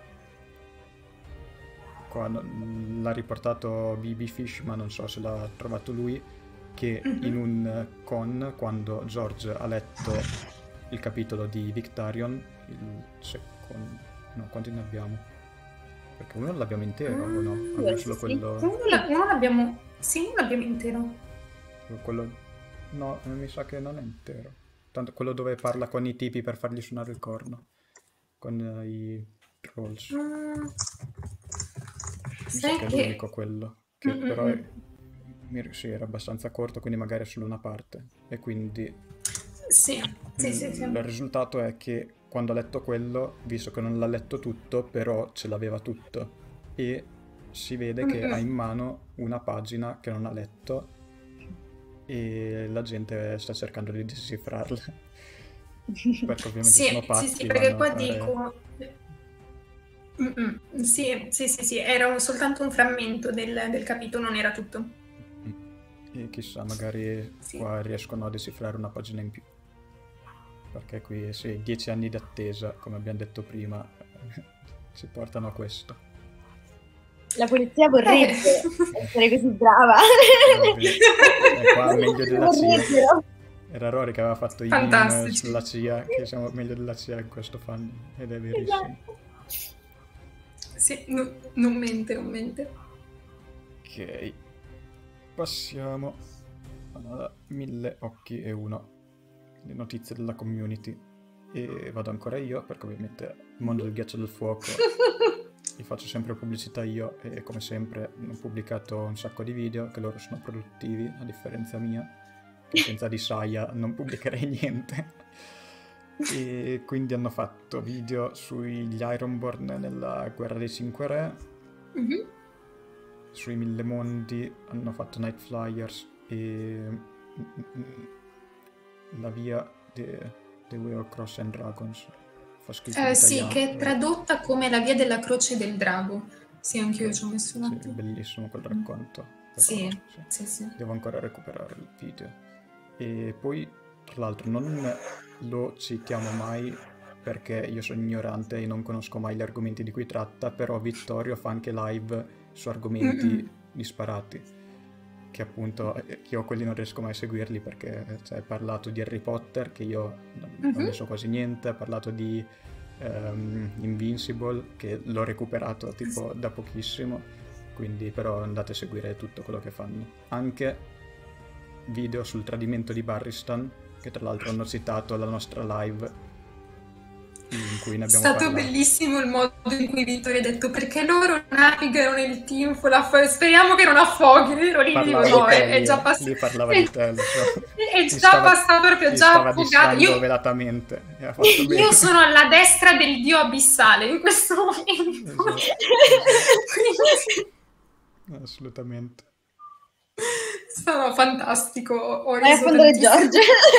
qua l'ha riportato BB Fish, ma non so se l'ha trovato lui, che in un con, quando George ha letto il capitolo di Victarion, il secondo, no, quanti ne abbiamo? Perché uno l'abbiamo intero o no? Abbiamo solo quello... Uno l'abbiamo intero. Quello... No, mi sa che non è intero. Tanto quello dove parla con i tipi per fargli suonare il corno, con i trolls. Mi sa che è l'unico quello, che però sì, era abbastanza corto, quindi magari è solo una parte, e quindi sì. Il risultato è che quando ha letto quello, visto che non l'ha letto tutto, però ce l'aveva tutto, e si vede che ha in mano una pagina che non ha letto, e la gente sta cercando di decifrarla, perché ovviamente sono pazzi. Sì, perché qua dico... Sì, era soltanto un frammento del capitolo, non era tutto. E chissà, magari qua riescono a decifrare una pagina in più, perché qui 10 anni di attesa, come abbiamo detto prima, si portano a questo. La polizia vorrebbe essere così brava. È qua meglio della CIA. Era Rory che aveva fatto i meme sulla CIA, che siamo meglio della CIA in questo fan, ed è verissimo. Sì, non mente. Ok, passiamo a 1000 occhi e uno, le notizie della community, e vado ancora io, perché ovviamente il mondo del ghiaccio e del fuoco li faccio sempre pubblicità io, e come sempre ho pubblicato un sacco di video, che loro sono produttivi, a differenza mia, che senza di Saya non pubblicherei niente. E quindi hanno fatto video sugli Ironborn nella Guerra dei Cinque Re, sui Mille Mondi hanno fatto Night Flyers e la via The Way of Cross and Dragons. Fa scritto in italiano, che è tradotta come la via della croce del drago. Sì, anch'io ci ho messo un attimo. Sì, bellissimo quel racconto. Però, sì. Devo ancora recuperare il video. E poi, tra l'altro, non lo citiamo mai perché io sono ignorante e non conosco mai gli argomenti di cui tratta, però Vittorio fa anche live su argomenti disparati, che appunto io quelli non riesco mai a seguirli, perché ha parlato di Harry Potter, che io non ne so quasi niente, ha parlato di Invincible, che l'ho recuperato tipo da pochissimo, quindi però andate a seguire tutto quello che fanno. Anche video sul tradimento di Barristan, che tra l'altro hanno citato alla nostra live in cui ne È abbiamo stato parlato. bellissimo il modo in cui Vittorio ha detto perché loro navigano nel team, speriamo che non affoghi, vero? Lì dico, Parlava no, di te, è già lì passato. parlava di te, lo so. È già passato proprio, ti già stava affogato. dissando velatamente. E ha fatto bene. Io sono alla destra del dio abissale in questo momento. Esatto. Quindi... Assolutamente. È stato fantastico. Ho Vai a riso fondere tantissimo. Giorgio.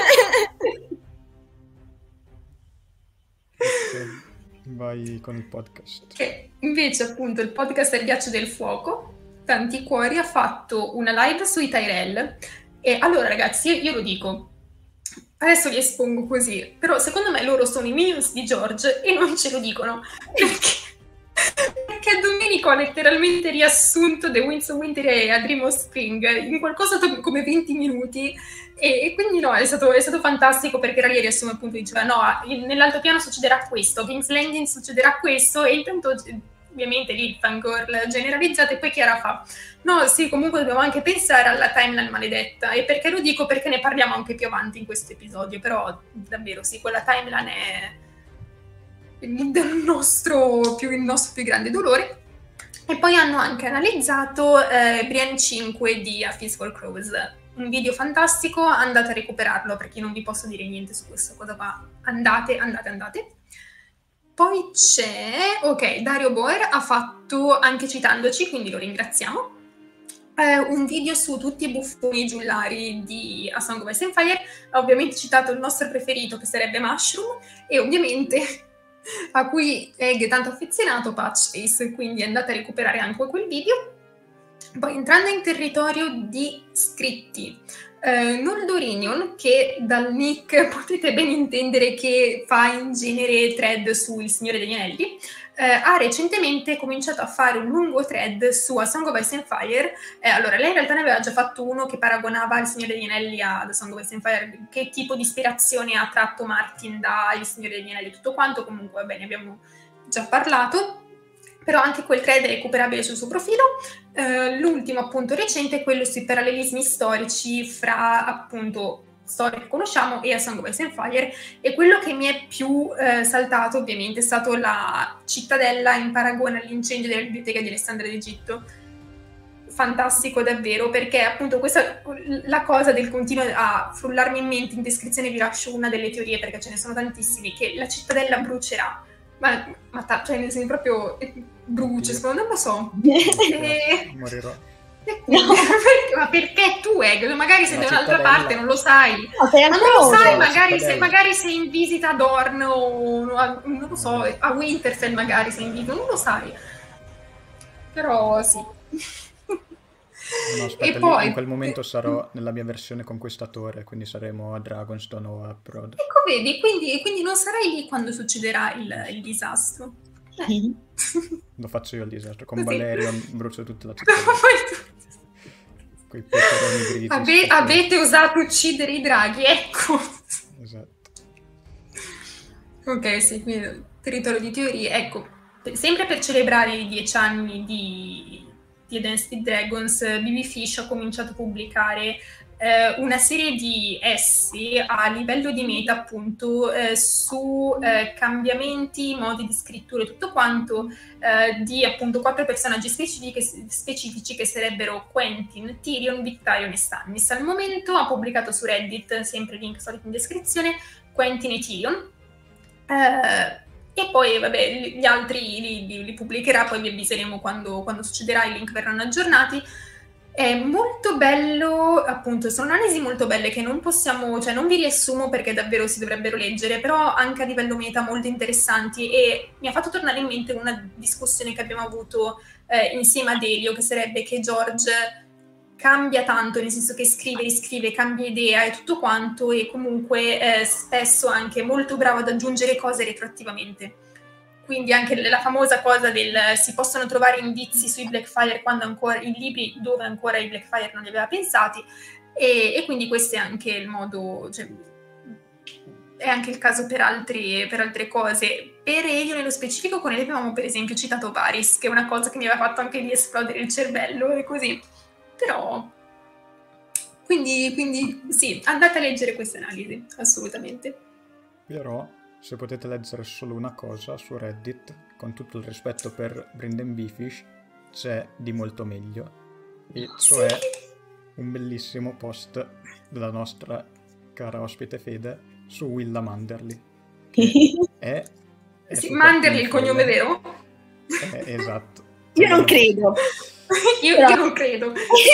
Ok, vai con il podcast. Che invece appunto il podcast Il ghiaccio del fuoco, Tanti Cuori, ha fatto una live sui Tyrell. E allora ragazzi, io lo dico, adesso li espongo così, però secondo me loro sono i minions di George e non ce lo dicono, perché Domenico ha letteralmente riassunto The Winds of Winter e A Dream of Spring in qualcosa come 20 minuti. E quindi no, è stato fantastico, perché era lì riassume, appunto, diceva no, nell'altopiano succederà questo, a King's Landing succederà questo, e intanto ovviamente lì il fangirl generalizzato, e poi Chiara fa no, sì, comunque dobbiamo anche pensare alla timeline maledetta. E perché lo dico? Perché ne parliamo anche più avanti in questo episodio, però davvero sì, quella timeline è il nostro più grande dolore. E poi hanno anche analizzato Brienne 5 di A Fist for Crows, un video fantastico, andate a recuperarlo perché non vi posso dire niente su questa cosa qua, andate. Poi c'è, ok, Dario Boer ha fatto, anche citandoci, quindi lo ringraziamo, un video su tutti i buffoni giullari di A Song of Ice and Fire, ha ovviamente citato il nostro preferito, che sarebbe Mushroom, e ovviamente a cui Egg è tanto affezionato, Patchface, quindi andate a recuperare anche quel video. Poi entrando in territorio di scritti, Noldorinion, che dal nick potete ben intendere che fa in genere thread su Il Signore degli Anelli, ha recentemente cominciato a fare un lungo thread su A Song of Ice and Fire. Allora, lei in realtà ne aveva già fatto uno che paragonava Il Signore degli Anelli a The Song of Ice and Fire, che tipo di ispirazione ha tratto Martin da Il Signore degli Anelli e tutto quanto. Comunque, va bene, abbiamo già parlato. Però anche quel thread è recuperabile sul suo profilo. L'ultimo appunto recente è quello sui parallelismi storici fra appunto storie che conosciamo e A Song of Ice and Fire, e quello che mi è più saltato ovviamente è stato la cittadella in paragone all'incendio della biblioteca di Alessandria d'Egitto. Fantastico davvero, perché appunto questa, la cosa del continuo a frullarmi in mente in descrizione, vi lascio una delle teorie perché ce ne sono tantissimi, che la cittadella brucerà. Cioè nel senso proprio brucia, non lo so. Morirò. Ma perché tu, Egg? Magari sei da un'altra parte, non lo sai. No, sei ma non lo sai, ancora magari sei in visita a Dorn o non lo so, a Winterfell magari sei in visita, non lo sai. Però sì. No, aspetta, E poi in quel momento sarò nella mia versione conquistatore, quindi saremo a Dragonstone o a Prod. Ecco, vedi, quindi non sarai lì quando succederà il disastro. Lo faccio io il disastro, con Così. Valerion brucio tutta la città. Quei peperoni grigi. Avete osato uccidere i draghi, ecco. Esatto. Ok, sì, quindi territorio di teorie. Ecco, sempre per celebrare i 10 anni di Dynasty Dragons, BB Fish ha cominciato a pubblicare una serie di essi a livello di meta, appunto, su cambiamenti, modi di scrittura e tutto quanto, di appunto 4 personaggi specifici che sarebbero Quentyn, Tyrion, Victarion e Stannis. Al momento ha pubblicato su Reddit, sempre link solito in descrizione, Quentyn e Tyrion. E poi vabbè, gli altri li pubblicherà, poi vi avviseremo quando succederà, i link verranno aggiornati. È molto bello, appunto, sono analisi molto belle che non possiamo, cioè non vi riassumo perché davvero si dovrebbero leggere, però anche a livello meta molto interessanti, e mi ha fatto tornare in mente una discussione che abbiamo avuto insieme ad Elio, che sarebbe che George cambia tanto, nel senso che scrive, riscrive, cambia idea e tutto quanto, e comunque spesso anche molto bravo ad aggiungere cose retroattivamente. Quindi anche la famosa cosa del si possono trovare indizi sui Blackfyre quando ancora in libri dove ancora i Blackfyre non li aveva pensati, e quindi questo è anche il modo, cioè, è anche il caso per altre cose. Per Elio nello specifico, con Elio avevamo per esempio citato Varys, che è una cosa che mi aveva fatto anche lì esplodere il cervello e così. Però, quindi sì, andate a leggere queste analisi, assolutamente. Però, se potete leggere solo una cosa su Reddit, con tutto il rispetto per Brendan Beefish, c'è di molto meglio, e cioè un bellissimo post della nostra cara ospite Fede su Willa Manderly, che è sì, Manderly il cognome vero? Esatto. Io non credo. Io non credo.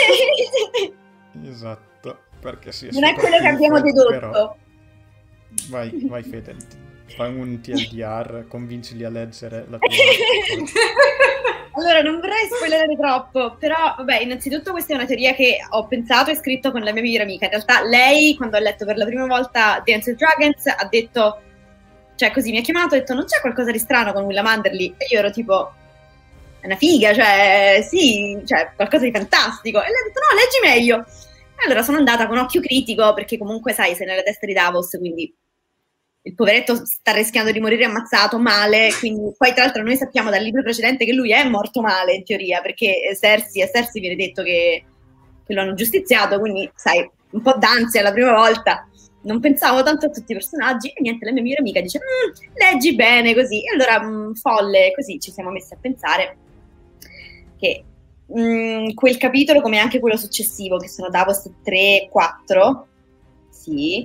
Esatto, perché sì. Non è quello che abbiamo dedotto. Però... Vai Fede, fai un TLDR, convincili a leggere la tua... Allora, non vorrei spoilerare troppo, però vabbè, innanzitutto questa è una teoria che ho pensato e scritto con la mia migliore amica. In realtà lei, quando ha letto per la prima volta Dance with Dragons, ha detto, cioè così mi ha chiamato e ha detto non c'è qualcosa di strano con Willa Manderly? E io ero tipo, è una figa, cioè sì, cioè qualcosa di fantastico. E lei ha detto no, leggi meglio. E allora sono andata con occhio critico, perché comunque sai, sei nella testa di Davos, quindi il poveretto sta rischiando di morire ammazzato male, quindi poi tra l'altro noi sappiamo dal libro precedente che lui è morto male in teoria, perché a Cersei viene detto che lo hanno giustiziato, quindi sai, un po' d'ansia la prima volta, non pensavo tanto a tutti i personaggi e niente, la mia migliore amica dice leggi bene così, e allora folle, così ci siamo messi a pensare che quel capitolo, come anche quello successivo, che sono Davos 3 4, sì,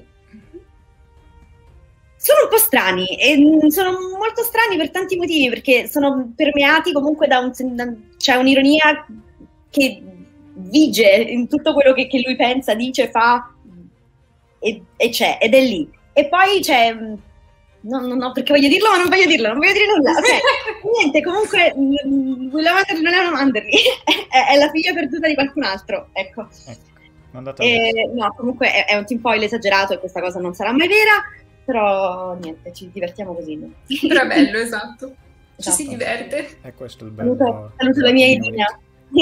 sono un po' strani, e sono molto strani per tanti motivi, perché sono permeati comunque c'è un'ironia che vige in tutto quello che lui pensa, dice, fa, e c'è, ed è lì. E poi c'è... No, perché voglio dirlo, ma non voglio dire nulla. Ok, niente, comunque Willa Manderly non è una Manderly, è la figlia perduta di qualcun altro, ecco. No, comunque è un tinfoil esagerato e questa cosa non sarà mai vera, però niente, ci divertiamo così. Però è bello, esatto. Ci si diverte. E questo è il bello. Saluto la mia idea.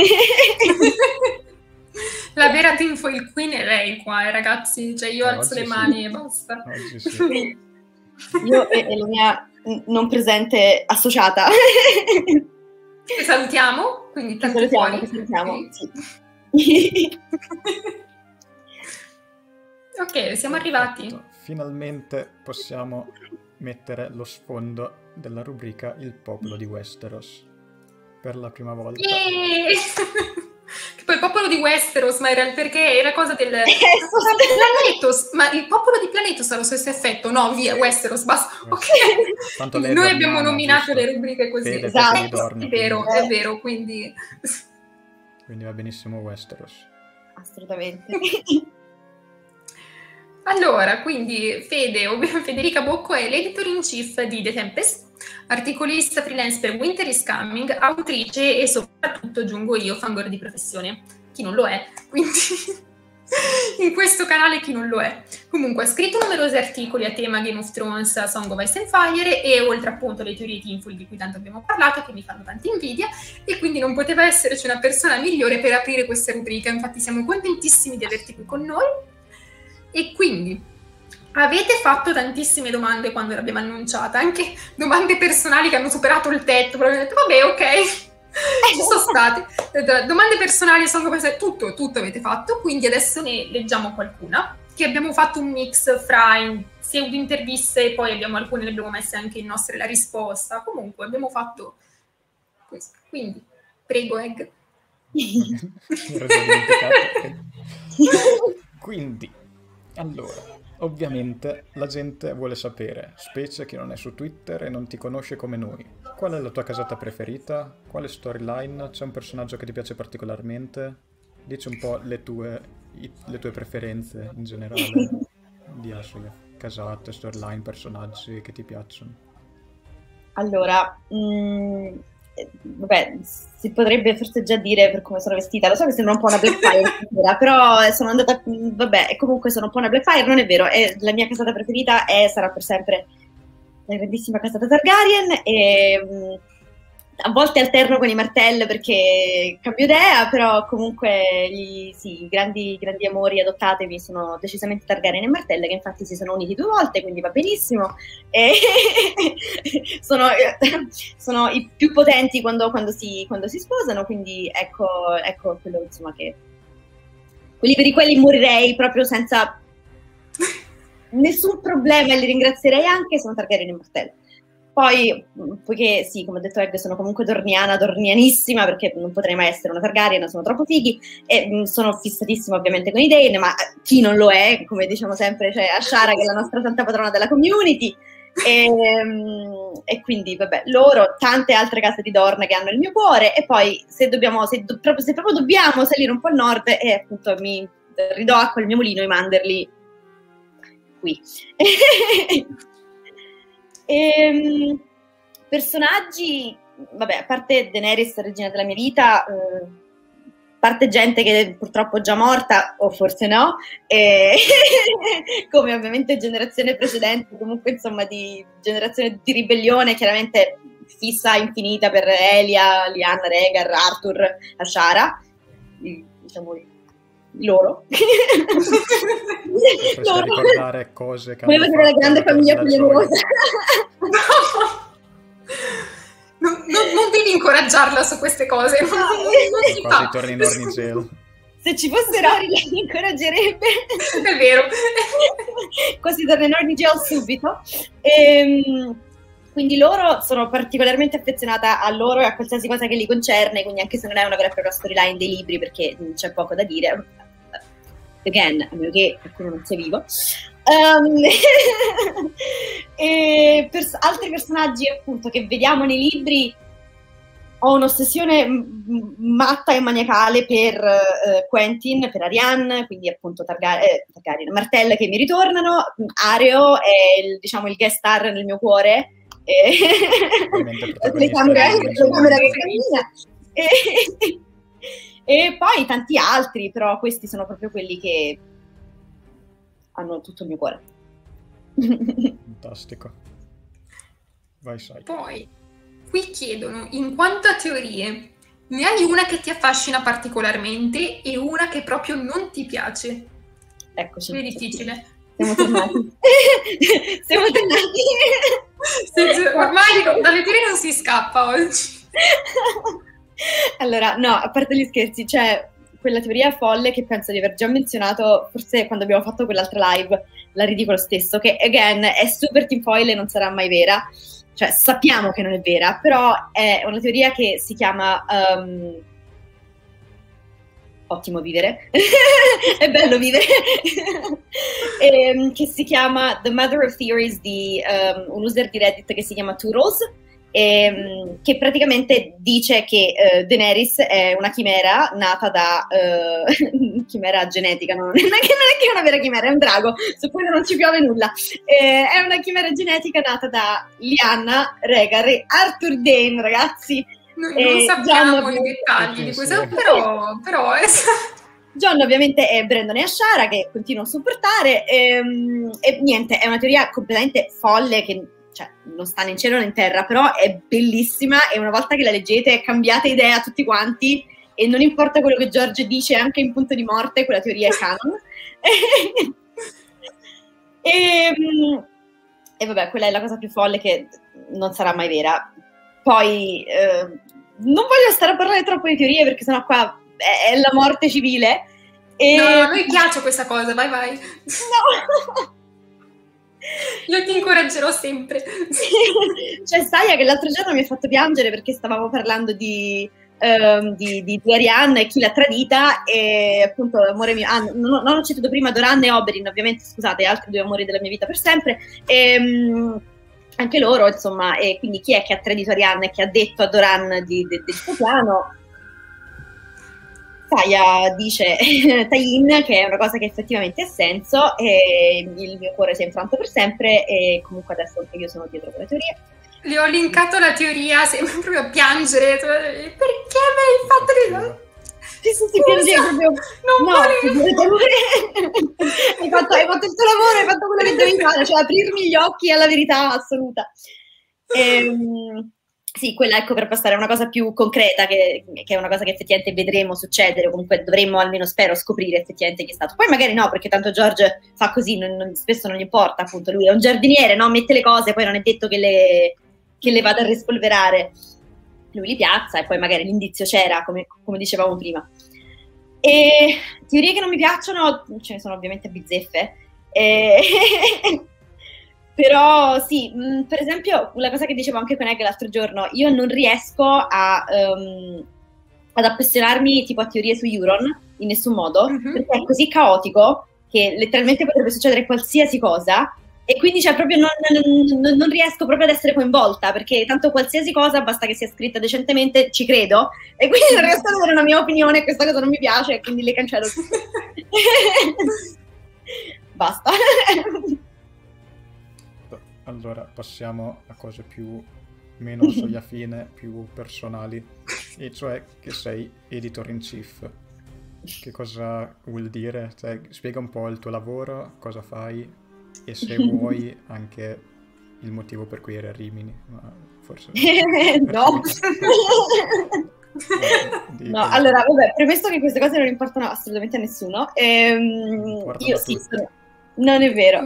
La vera tinfoil queen è lei qua, ragazzi. Cioè io alzo le mani e basta. Oggi sì. Io e la mia non presente associata. Ti salutiamo, quindi Ti salutiamo. Sì. Ok, siamo arrivati. Finalmente possiamo mettere lo sfondo della rubrica Il popolo di Westeros. Per la prima volta. Che poi il popolo di Westeros, ma in realtà perché è la cosa del Planetos, ma il popolo di Planetos ha lo stesso effetto, no, via, Westeros, basta, ok. Noi abbiamo nominato le rubriche così. Fede, esatto, è vero, quindi va benissimo Westeros. Assolutamente. Allora, quindi Federica Bocco è l'editor in chief di The Tempest, articolista freelance per Winter is Coming, autrice e soprattutto, aggiungo io, fangirl di professione. Chi non lo è, quindi in questo canale chi non lo è. Comunque ha scritto numerosi articoli a tema Game of Thrones, Song of Ice and Fire e oltre appunto alle teorie tinfoil di cui tanto abbiamo parlato, che mi fanno tanta invidia, e quindi non poteva esserci una persona migliore per aprire questa rubrica. Infatti siamo contentissimi di averti qui con noi. E quindi avete fatto tantissime domande quando l'abbiamo annunciata, anche domande personali che hanno superato il tetto, però abbiamo detto vabbè, ok, ci sono state. Domande personali, tutto avete fatto, quindi adesso ne leggiamo qualcuna, che abbiamo fatto un mix fra pseudo interviste e poi alcune le abbiamo messe anche in nostre la risposta, comunque abbiamo fatto questo. Quindi, prego Egg. Quindi, allora, ovviamente la gente vuole sapere, specie chi non è su Twitter e non ti conosce come noi, qual è la tua casata preferita? Quale storyline? C'è un personaggio che ti piace particolarmente? Dici un po' le tue preferenze in generale di Ashley, casate, storyline, personaggi che ti piacciono. Allora, vabbè, si potrebbe forse già dire per come sono vestita, lo so che sembra un po' una Blackfire, però sono andata, vabbè, comunque sono un po' una Blackfire, non è vero, la mia casata preferita sarà per sempre la grandissima casata Targaryen, e a volte alterno con i Martell perché cambio idea, però comunque i grandi amori adottatevi sono decisamente Targaryen e Martell, che infatti si sono uniti 2 volte, quindi va benissimo. E sono i più potenti quando si sposano, quindi ecco quello, insomma, che quelli per i quali morirei proprio senza nessun problema, e li ringrazierei anche, sono Targaryen e Martell. Poi, poiché sì, come ho detto Egg, sono comunque dornianissima, perché non potrei mai essere una Targaryen, sono troppo fighi, e sono fissatissima ovviamente con i Dane, ma chi non lo è, come diciamo sempre, c'è Ashara che è la nostra santa patrona della community, e quindi vabbè, loro, tante altre case di Dorne che hanno il mio cuore, e poi se proprio dobbiamo salire un po' al nord, appunto mi ridò acqua al mio mulino e manderli qui. Personaggi, vabbè, a parte Daenerys, regina della mia vita, a parte gente che purtroppo è già morta, o forse no, come ovviamente generazione precedente, comunque insomma di generazione di ribellione, chiaramente fissa infinita per Elia, Lyanna, Rhaegar, Arthur, Ashara, diciamo loro. Ricordare cose che volevo dire la grande famiglia poliemosa. Non devi incoraggiarla su queste cose. Non si quasi fa. torni in Ornigel. Se ci fosse Rory lei incoraggerebbe. È vero. Quasi torna in Ornigel subito. Quindi loro, sono particolarmente affezionata a loro e a qualsiasi cosa che li concerne, quindi anche se non è una vera e propria storyline dei libri, perché c'è poco da dire, again, a meno che qualcuno non sia vivo. Altri personaggi appunto che vediamo nei libri, ho un'ossessione matta e maniacale per Quentin, per Arianne, quindi appunto Targaryen, Martell che mi ritornano, Areo è il guest star nel mio cuore, la telecamera che cammina, e poi tanti altri, però questi sono proprio quelli che hanno tutto il mio cuore. Fantastico. Vai, sai. Poi, qui chiedono, in quanto a teorie, ne hai una che ti affascina particolarmente e una che proprio non ti piace? Eccoci. È difficile. Siamo tornati. Siamo tornati. Ormai dalle teorie non si scappa oggi. Allora, no, a parte gli scherzi, c'è quella teoria folle che penso di aver già menzionato, forse quando abbiamo fatto quell'altra live, la ridicolo stesso, che again è super tinfoil e non sarà mai vera, cioè sappiamo che non è vera, però è una teoria che si chiama ottimo vivere, è bello vivere, che si chiama The Mother of Theories di un user di Reddit che si chiama Toodles, che praticamente dice che Daenerys è una chimera nata da chimera genetica, non è che una vera chimera, è un drago, su cui non ci piove nulla, è una chimera genetica nata da Lyanna, Rhaegar e Arthur Dayne, ragazzi. Non sappiamo i dettagli di questo, però Jon ovviamente è Brandon e Ashara che continuo a supportare, e niente, è una teoria completamente folle che cioè, non sta né in cielo né in terra, però è bellissima e una volta che la leggete cambiate idea tutti quanti e non importa quello che George dice anche in punto di morte, quella teoria è canon. E vabbè, quella è la cosa più folle che non sarà mai vera. Poi non voglio stare a parlare troppo di teorie perché sennò qua è la morte civile. No, a noi piace questa cosa, vai. No! Io ti incoraggerò sempre. C'è Saya che l'altro giorno mi ha fatto piangere perché stavamo parlando di Arianne e chi l'ha tradita, e appunto amore mio, non ho citato prima Doran e Oberyn, ovviamente, scusate, altri 2 amori della mia vita per sempre, anche loro insomma, e quindi chi è che ha tradito Arianne e che ha detto a Doran del suo piano? Saya dice Tayin, che è una cosa che effettivamente ha senso, e il mio cuore si è infranto per sempre, e comunque adesso anche io sono dietro quella teoria. Le ho linkato la teoria, sembra proprio a piangere. Perché me l'hai fatto? Ti piange proprio. Non volevo. Hai fatto il tuo lavoro, hai fatto quello che dovevi fare, cioè aprirmi gli occhi alla verità assoluta. Sì, quella, ecco, per passare a una cosa più concreta, che è una cosa che effettivamente vedremo succedere, o comunque dovremmo, almeno spero, scoprire effettivamente chi è stato. Poi magari no, perché tanto George fa così, spesso non gli importa, appunto, lui è un giardiniere, no? Mette le cose, poi non è detto che le vada a rispolverare. Lui li piazza e poi magari l'indizio c'era, come dicevamo prima. E teorie che non mi piacciono, ce ne sono ovviamente a bizzeffe. Però sì, per esempio, la cosa che dicevo anche con Egg l'altro giorno, io non riesco ad appassionarmi tipo a teorie su Euron in nessun modo, perché è così caotico che letteralmente potrebbe succedere qualsiasi cosa, e quindi cioè proprio non riesco proprio ad essere coinvolta, perché tanto qualsiasi cosa, basta che sia scritta decentemente, ci credo, e quindi non riesco ad avere una mia opinione, questa cosa non mi piace, e quindi le cancello tutte. Basta. Allora, passiamo a cose meno soiafine, più personali, e cioè che sei editor in chief. Che cosa vuol dire? Cioè, spiega un po' il tuo lavoro, cosa fai, e se vuoi anche il motivo per cui eri a Rimini, ma forse no. No, allora, vabbè, premesso che queste cose non importano assolutamente a nessuno, io sì, non è vero.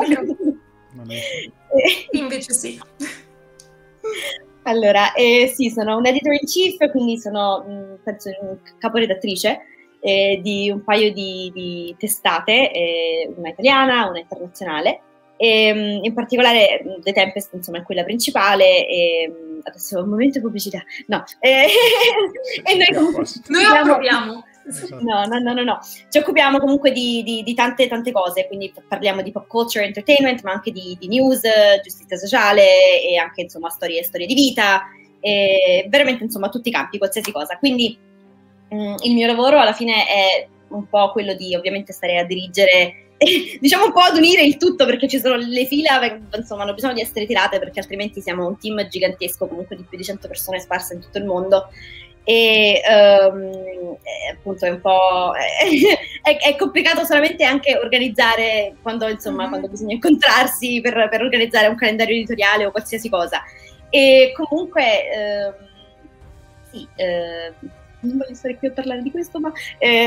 Invece sì. Allora, sì, sono un editor in chief, quindi sono, penso, caporedattrice di un paio di testate, una italiana, una internazionale, e in particolare The Tempest, insomma, è quella principale, e adesso è un momento di pubblicità, no, e noi approviamo. No. Ci occupiamo comunque di tante cose, quindi parliamo di pop culture, entertainment, ma anche di news, giustizia sociale e anche, insomma, storie di vita, e veramente, insomma, tutti i campi, qualsiasi cosa. Quindi il mio lavoro alla fine è un po' quello di, ovviamente, stare a dirigere, diciamo un po' ad unire il tutto, perché ci sono le fila, insomma, hanno bisogno di essere tirate, perché altrimenti siamo un team gigantesco, comunque di più di 100 persone sparse in tutto il mondo. E appunto è un po' è complicato solamente anche organizzare quando bisogna incontrarsi per organizzare un calendario editoriale o qualsiasi cosa. E comunque sì, non voglio stare qui a parlare di questo, ma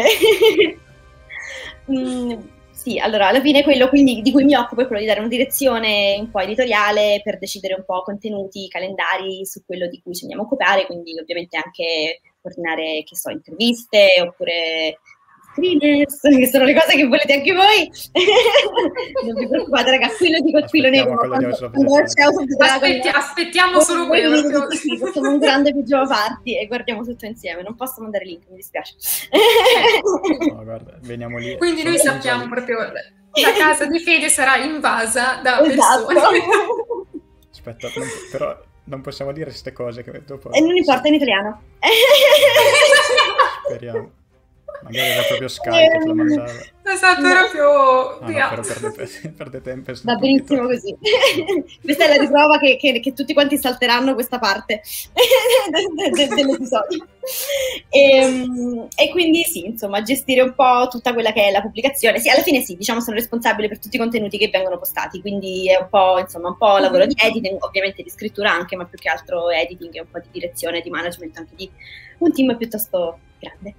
sì, allora alla fine quello quindi di cui mi occupo è quello di dare una direzione un po' editoriale, per decidere un po' contenuti, calendari su quello di cui ci andiamo a occupare, quindi ovviamente anche coordinare, che so, interviste oppure screeners, che sono le cose che volete anche voi. Non vi preoccupate, raga, qui lo dico, qui lo nego. Aspettiamo solo quello. Facciamo un grande pigiama party e guardiamo tutto insieme. Non posso mandare link, mi dispiace. No, guarda, veniamo lì. Quindi noi sappiamo proprio la casa di Fede sarà invasa da persone. Aspetta, però non possiamo dire queste cose che dopo... E non importa, in italiano. Speriamo. Magari era proprio Sky che te la mandava. Esatto, era più... però perde tempo. Va benissimo così. Questa è la riprova che tutti quanti salteranno questa parte dell'episodio. E quindi sì, insomma, gestire un po' tutta quella che è la pubblicazione. Sì, alla fine sì, diciamo, sono responsabile per tutti i contenuti che vengono postati, quindi è un po', insomma, un po' lavoro di editing, ovviamente di scrittura anche, ma più che altro editing e un po' di direzione, di management, anche di un team piuttosto grande.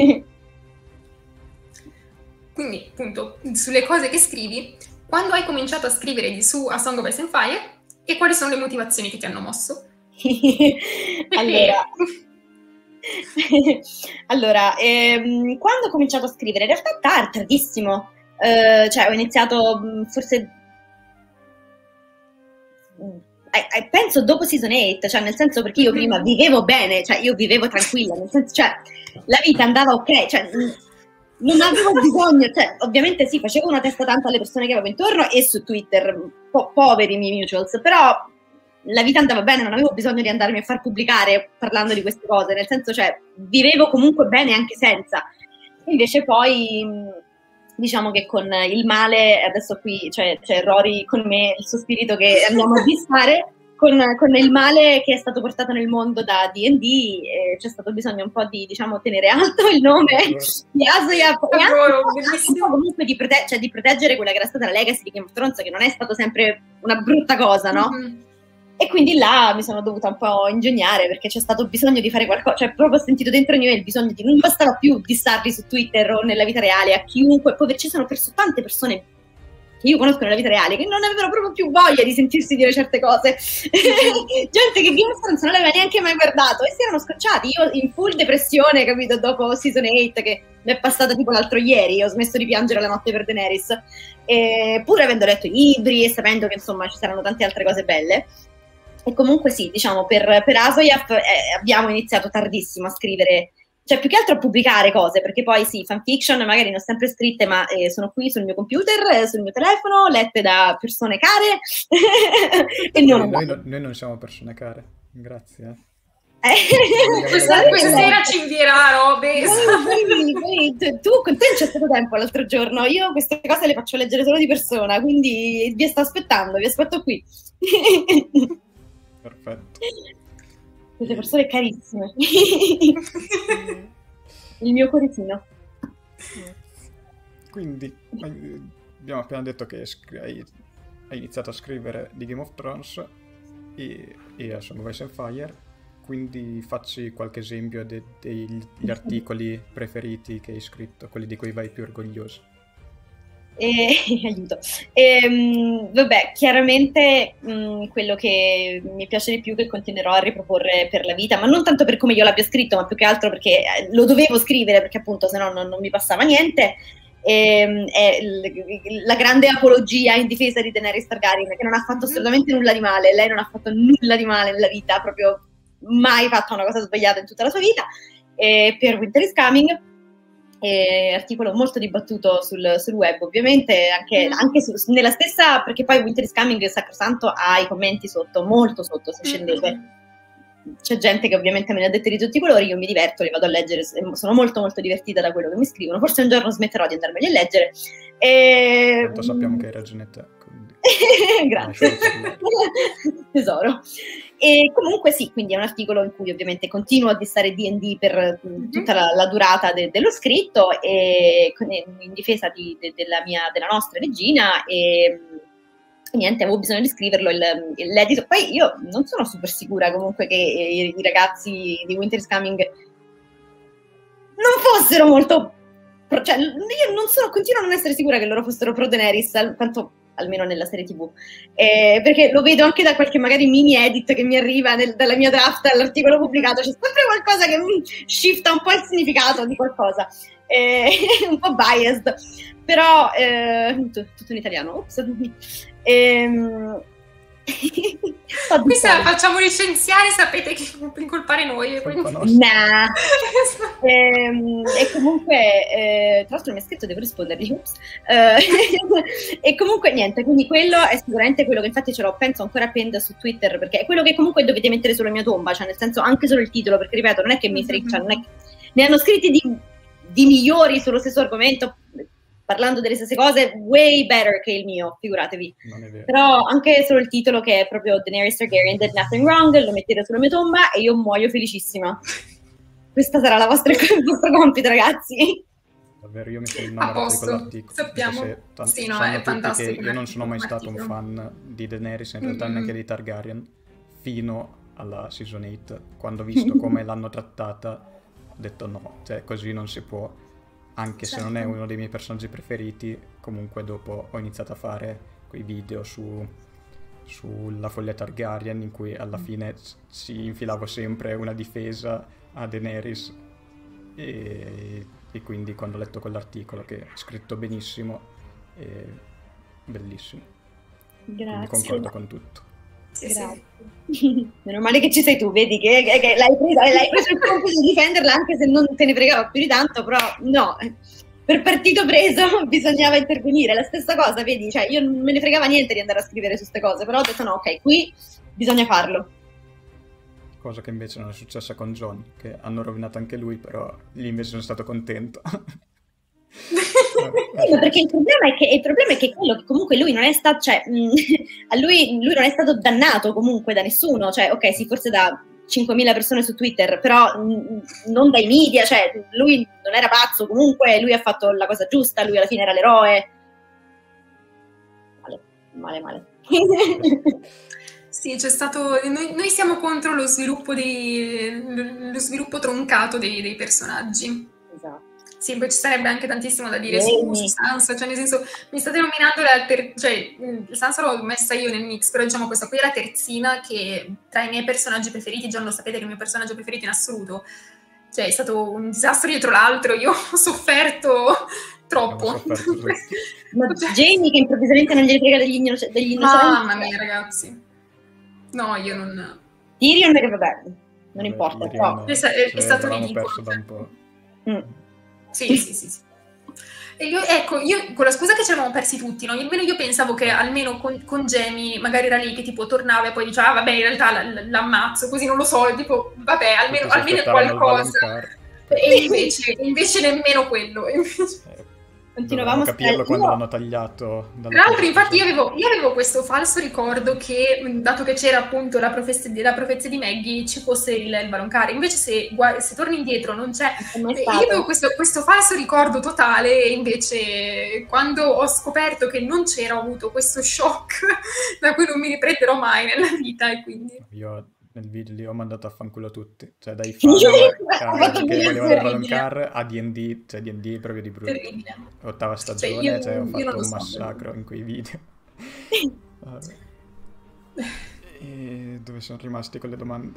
Quindi, appunto, sulle cose che scrivi, quando hai cominciato a scrivere su A Song of Ice and Fire, e quali sono le motivazioni che ti hanno mosso? Allora, quando ho cominciato a scrivere, in realtà tardissimo, cioè ho iniziato forse... penso dopo Season 8, cioè nel senso, perché io prima vivevo bene, cioè io vivevo tranquilla, nel senso, cioè la vita andava ok, cioè non avevo bisogno, cioè ovviamente sì, facevo una testa tanta alle persone che avevo intorno e su Twitter, poveri i miei mutuals, però la vita andava bene, non avevo bisogno di andarmi a far pubblicare parlando di queste cose, nel senso, cioè vivevo comunque bene anche senza. Invece poi diciamo che con il male, adesso qui c'è Rory con me, il suo spirito che andiamo a dissare, con il male che è stato portato nel mondo da D&D, c'è stato bisogno un po' di, diciamo, tenere alto il nome di Asoya, e anche un po' comunque di proteggere quella che era stata la legacy di Game of Thrones, che non è stato sempre una brutta cosa, no? E quindi là mi sono dovuta un po' ingegnare, perché c'è stato bisogno di fare qualcosa, cioè proprio ho sentito dentro di me il bisogno di, non bastava più dissarli su Twitter o nella vita reale a chiunque, poi ci sono tante persone che io conosco nella vita reale che non avevano proprio più voglia di sentirsi dire certe cose, gente che Game of Thrones non l'aveva neanche mai guardato e si erano scocciati. Io in full depressione, capito, dopo Season 8, che mi è passata tipo l'altro ieri, ho smesso di piangere la notte per Daenerys, pur avendo letto i libri e sapendo che insomma ci saranno tante altre cose belle. E comunque sì, diciamo, per Asoyaf abbiamo iniziato tardissimo a scrivere, cioè più che altro a pubblicare cose, perché poi sì, fanfiction magari ne ho sempre scritte, ma sono qui sul mio computer, sul mio telefono, lette da persone care e noi non siamo persone care, grazie. Questa sera ci invierà robe. Tu con te c'è stato tempo l'altro giorno, io queste cose le faccio leggere solo di persona, quindi vi sto aspettando, vi aspetto qui. Perfetto. Siete persone carissime. Il mio cuoricino. Quindi abbiamo appena detto che hai iniziato a scrivere di Game of Thrones e a Song of Ice and Fire, quindi facci qualche esempio degli articoli preferiti che hai scritto, quelli di cui vai più orgoglioso. Aiuto. Vabbè, chiaramente quello che mi piace di più, che continuerò a riproporre per la vita, ma non tanto per come io l'abbia scritto, ma più che altro perché lo dovevo scrivere, perché appunto se no non mi passava niente, è la grande apologia in difesa di Daenerys Targaryen, che non ha fatto assolutamente nulla di male. Lei non ha fatto nulla di male nella vita, proprio mai fatto una cosa sbagliata in tutta la sua vita, per Winter is Coming. Articolo molto dibattuto sul web, ovviamente, anche nella stessa, perché poi Winter is Coming sacrosanto ha i commenti sotto, molto sotto, se scendete. C'è gente che ovviamente me ne ha dette di tutti i colori, io mi diverto, li vado a leggere, sono molto molto divertita da quello che mi scrivono, forse un giorno smetterò di andarmeli a leggere. Tanto sappiamo che hai ragione te, quindi... Grazie. Tesoro. E comunque sì, quindi è un articolo in cui ovviamente continuo a dissare D&D per tutta la durata dello scritto, e in difesa della nostra regina, e niente, avevo bisogno di scriverlo, l'edito. Poi io non sono super sicura comunque che i ragazzi di Winter is Coming non fossero molto, cioè io continuo a non essere sicura che loro fossero pro Daenerys, tanto almeno nella serie TV, perché lo vedo anche da qualche magari mini edit che mi arriva dalla mia draft all'articolo pubblicato, c'è sempre qualcosa che shifta un po' il significato di qualcosa, un po' biased, però tutto in italiano, ops. Questa la facciamo licenziare, sapete che incolpare noi. E comunque tra l'altro mi ha scritto, devo rispondergli, e comunque niente, quindi quello è sicuramente quello che infatti ce l'ho, penso, ancora append su Twitter, perché è quello che comunque dovete mettere sulla mia tomba, cioè nel senso anche solo il titolo, perché ripeto, non è che mi freccia, non è che ne hanno scritti di migliori sullo stesso argomento, parlando delle stesse cose, way better che il mio, figuratevi. Però anche solo il titolo, che è proprio Daenerys Targaryen did nothing wrong, lo mettete sulla mia tomba e io muoio felicissima. Questa sarà il vostro compito, ragazzi. Davvero, io mi sono innamorato di quell'articolo. Sappiamo. Sì, no, è fantastico. Io non sono mai stato un fan di Daenerys, in realtà neanche di Targaryen, fino alla Season 8, quando ho visto come l'hanno trattata, ho detto no, cioè così non si può. Anche se non è uno dei miei personaggi preferiti, comunque dopo ho iniziato a fare quei video sulla foglia Targaryen, in cui alla fine si infilavo sempre una difesa a Daenerys, e quindi quando ho letto quell'articolo, che è scritto benissimo, è bellissimo. Grazie. Quindi concordo con tutto. Grazie. Meno male che ci sei tu, vedi che l'hai preso il compito di difenderla, anche se non te ne fregava più di tanto, però no, per partito preso bisognava intervenire. La stessa cosa, vedi, cioè io non me ne fregava niente di andare a scrivere su queste cose, però ho detto no, ok, qui bisogna farlo. Cosa che invece non è successa con Jon, che hanno rovinato anche lui, però lì invece sono stato contento. Sì, perché il problema è che quello che comunque lui non è stato, cioè a lui non è stato dannato comunque da nessuno, cioè ok, sì, forse da 5.000 persone su Twitter, però non dai media, cioè lui non era pazzo, comunque lui ha fatto la cosa giusta, lui alla fine era l'eroe. Male. Sì, c'è stato. Noi siamo contro lo sviluppo troncato dei personaggi. Esatto. Sì, poi ci sarebbe anche tantissimo da dire su Sansa, cioè nel senso, mi state nominando Sansa l'ho messa io nel mix, però diciamo questa qui è la terzina che tra i miei personaggi preferiti, già lo sapete che il mio personaggio preferito in assoluto, cioè è stato un disastro dietro l'altro, io ho sofferto troppo. Ma Jaime che improvvisamente non gli frega degli innocenti. Mamma mia, ragazzi. No, io non... Tyrion che vabbè, non importa, però... È stato ridicolo. Perso da un po'. Sì. E io con la scusa che ci eravamo persi tutti, no? Almeno io pensavo che almeno con Jaime magari era lì che tipo tornava e poi diceva vabbè in realtà l'ammazzo, così non lo so, tipo vabbè almeno è qualcosa. E invece nemmeno quello. Continuavamo a capirlo quando l'hanno tagliato. Tra l'altro, infatti, io avevo questo falso ricordo che, dato che c'era appunto la profezia di Maggie, ci fosse il Valonqar. Invece, se torni indietro, non c'è. Io avevo questo falso ricordo totale, e invece, quando ho scoperto che non c'era, ho avuto questo shock da cui non mi riprenderò mai nella vita. E quindi. Io nel video lì ho mandato a fanculo tutti, cioè dai fan che volevano il Valonqar a D&D, cioè D&D proprio di brutto. Terribile. 8ª stagione, cioè ho fatto un massacro in quei video. E dove sono rimasti con le domande?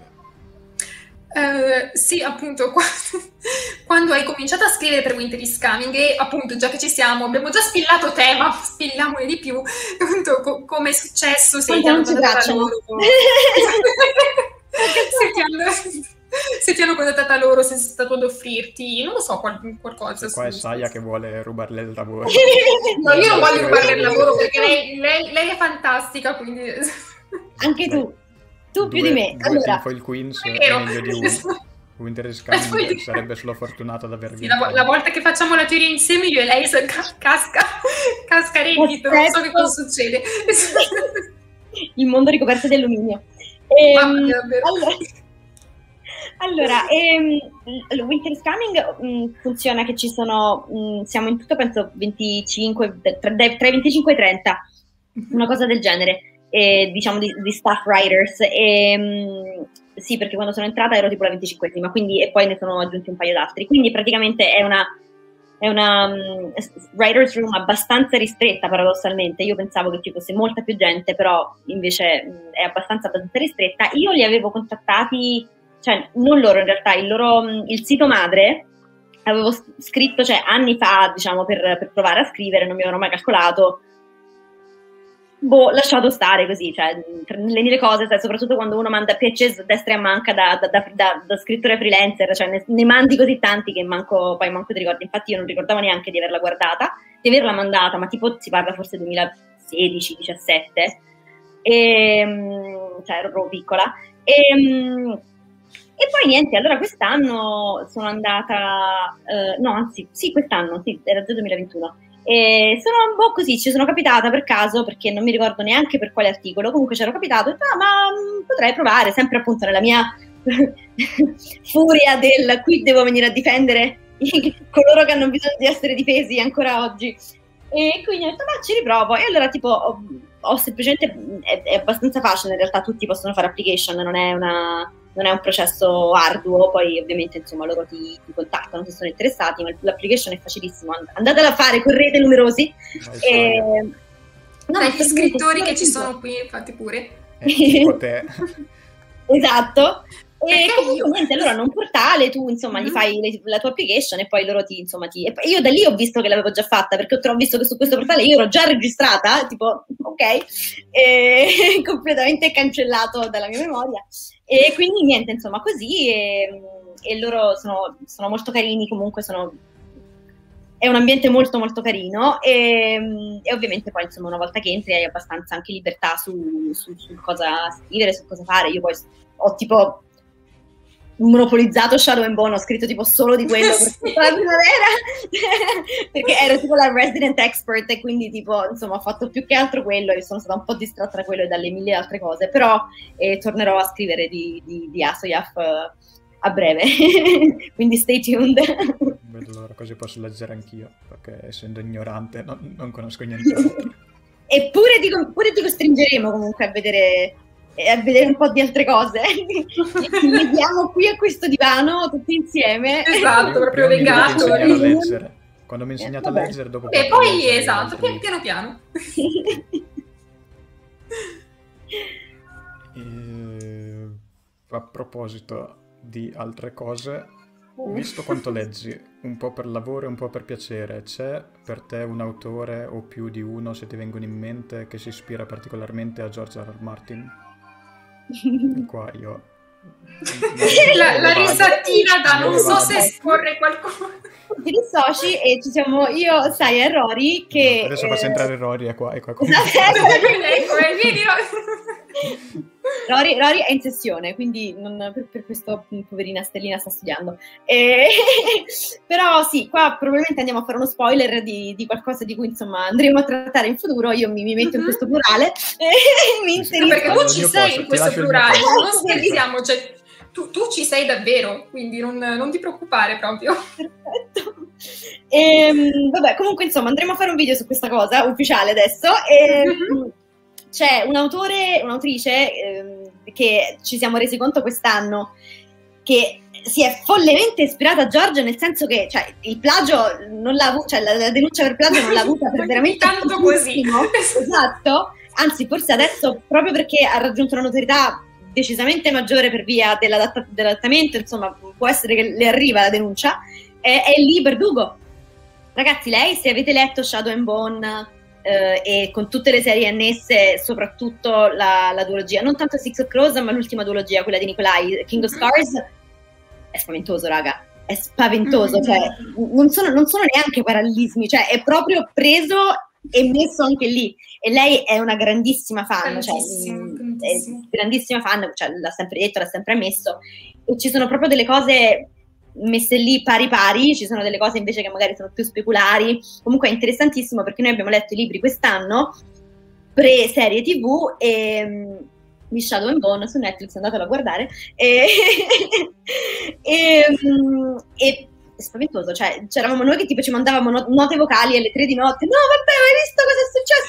Sì, appunto, quando hai cominciato a scrivere per Winter is Coming, e appunto, già che ci siamo, abbiamo già spillato tema, spilliamone di più, appunto, come è successo, se ti hanno contattata loro, se ti hanno contattata loro, se sei stato ad offrirti, non lo so, qualcosa. Qua è Saya che vuole rubarle il lavoro. No, io non voglio rubarle il lavoro, perché lei è fantastica, quindi... Anche tu più di me. Allora, Foil Queens è meglio di uno. Winter is Coming sarebbe solo fortunato ad aver vinto. La volta che facciamo la teoria insieme, io e lei casca reddito, non so che cosa succede. Il mondo ricoperto di alluminio. Allora, Winter is Coming funziona che ci sono, siamo in tutto penso 25, tra i 25 e i 30, una cosa del genere. Diciamo di staff writers sì, perché quando sono entrata ero tipo la 25esima, quindi, e poi ne sono aggiunti un paio d'altri, quindi praticamente è una writers room abbastanza ristretta paradossalmente. Io pensavo che ci fosse molta più gente, però invece è abbastanza ristretta. Io li avevo contattati, cioè non loro in realtà, il sito madre avevo scritto, cioè anni fa, diciamo, per provare a scrivere, non mi avevano mai calcolato. Lasciato stare così, cioè le mie cose, cioè, soprattutto quando uno manda pitches destra e a manca da scrittore freelancer, cioè ne mandi così tanti che manco ti ricordi. Infatti io non ricordavo neanche di averla guardata, di averla mandata, ma tipo si parla forse 2016-17, cioè ero proprio piccola. E poi niente, allora quest'anno sono andata, no anzi, sì quest'anno, sì, era già 2021. E sono un po' così, ci sono capitata per caso, perché non mi ricordo neanche per quale articolo, comunque c'ero capitato e ho detto, ma potrei provare, sempre appunto nella mia furia del qui devo venire a difendere coloro che hanno bisogno di essere difesi ancora oggi. E quindi ho detto, ma ci riprovo. E allora tipo ho semplicemente, è abbastanza facile in realtà, tutti possono fare application, non è un processo arduo, poi ovviamente insomma loro ti contattano se sono interessati, ma l'application è facilissimo, andatela a fare, correte numerosi. Gli scrittori che ci sono qui, fate pure. Tipo te. Esatto. E comunque niente, allora hanno un portale, tu insomma gli fai la tua application e poi loro e io da lì ho visto che l'avevo già fatta, perché ho visto che su questo portale io ero già registrata, tipo ok, completamente cancellato dalla mia memoria. E quindi niente, insomma, così, e loro sono molto carini, comunque è un ambiente molto molto carino, e ovviamente poi insomma una volta che entri hai abbastanza anche libertà su cosa scrivere, su cosa fare. Io poi ho tipo monopolizzato Shadow and Bone, ho scritto tipo solo di quello per tutta la primavera perché ero tipo la resident expert, e quindi tipo insomma ho fatto più che altro quello e sono stata un po' distratta da quello e dalle mille altre cose, però tornerò a scrivere di Asoyaf a breve quindi stay tuned. Vedo allora, così posso leggere anch'io, perché essendo ignorante non conosco niente. Eppure ti costringeremo comunque a vedere e a vedere un po' di altre cose. Ci vediamo qui a questo divano tutti insieme. Esatto, proprio legato. Quando mi ha insegnato a leggere, dopo... E poi, esatto, piano piano. A proposito di altre cose, visto quanto leggi, un po' per lavoro e un po' per piacere, c'è per te un autore o più di uno, se ti vengono in mente, che si ispira particolarmente a George R. R. Martin? E qua io... la risatina da non so se scorre qualcosa. Ti dissoci e ci siamo io, Saya e Rory che... No, adesso faccio entrare Rory, è qua. Rory è in sessione, quindi non, per questo poverina Stellina sta studiando. Però sì, qua probabilmente andiamo a fare uno spoiler di qualcosa di cui insomma andremo a trattare in futuro. Io mi metto in questo plurale e mi inserisco. Perché tu ci sei in questo plurale, non scherziamo, cioè tu ci sei davvero, quindi non ti preoccupare proprio. Perfetto. Vabbè, comunque insomma andremo a fare un video su questa cosa ufficiale adesso. C'è un autore, un'autrice che ci siamo resi conto quest'anno che si è follemente ispirata a George, nel senso che cioè, il plagio non l'ha avuto, cioè la denuncia per plagio non l'ha avuta per veramente tanto così. Esatto, anzi forse adesso proprio perché ha raggiunto una notorietà decisamente maggiore per via dell'adattamento, insomma può essere che le arriva la denuncia, è lì Verdugo. Ragazzi, lei, se avete letto Shadow and Bone e con tutte le serie annesse, soprattutto la duologia, non tanto Six of Crows, ma l'ultima duologia, quella di Nikolai, King of Scars, è spaventoso, raga, è spaventoso, cioè non sono neanche parallelismi, cioè è proprio preso e messo anche lì, e lei è una grandissima fan, cioè, è grandissima fan, cioè, l'ha sempre detto, l'ha sempre ammesso, e ci sono proprio delle cose messe lì pari pari, ci sono delle cose invece che magari sono più speculari. Comunque è interessantissimo perché noi abbiamo letto i libri quest'anno pre-serie TV di Shadow and Bone su Netflix, andatelo a guardare e è spaventoso, cioè c'eravamo noi che tipo ci mandavamo note vocali alle 3 di notte, no vabbè hai visto cosa è successo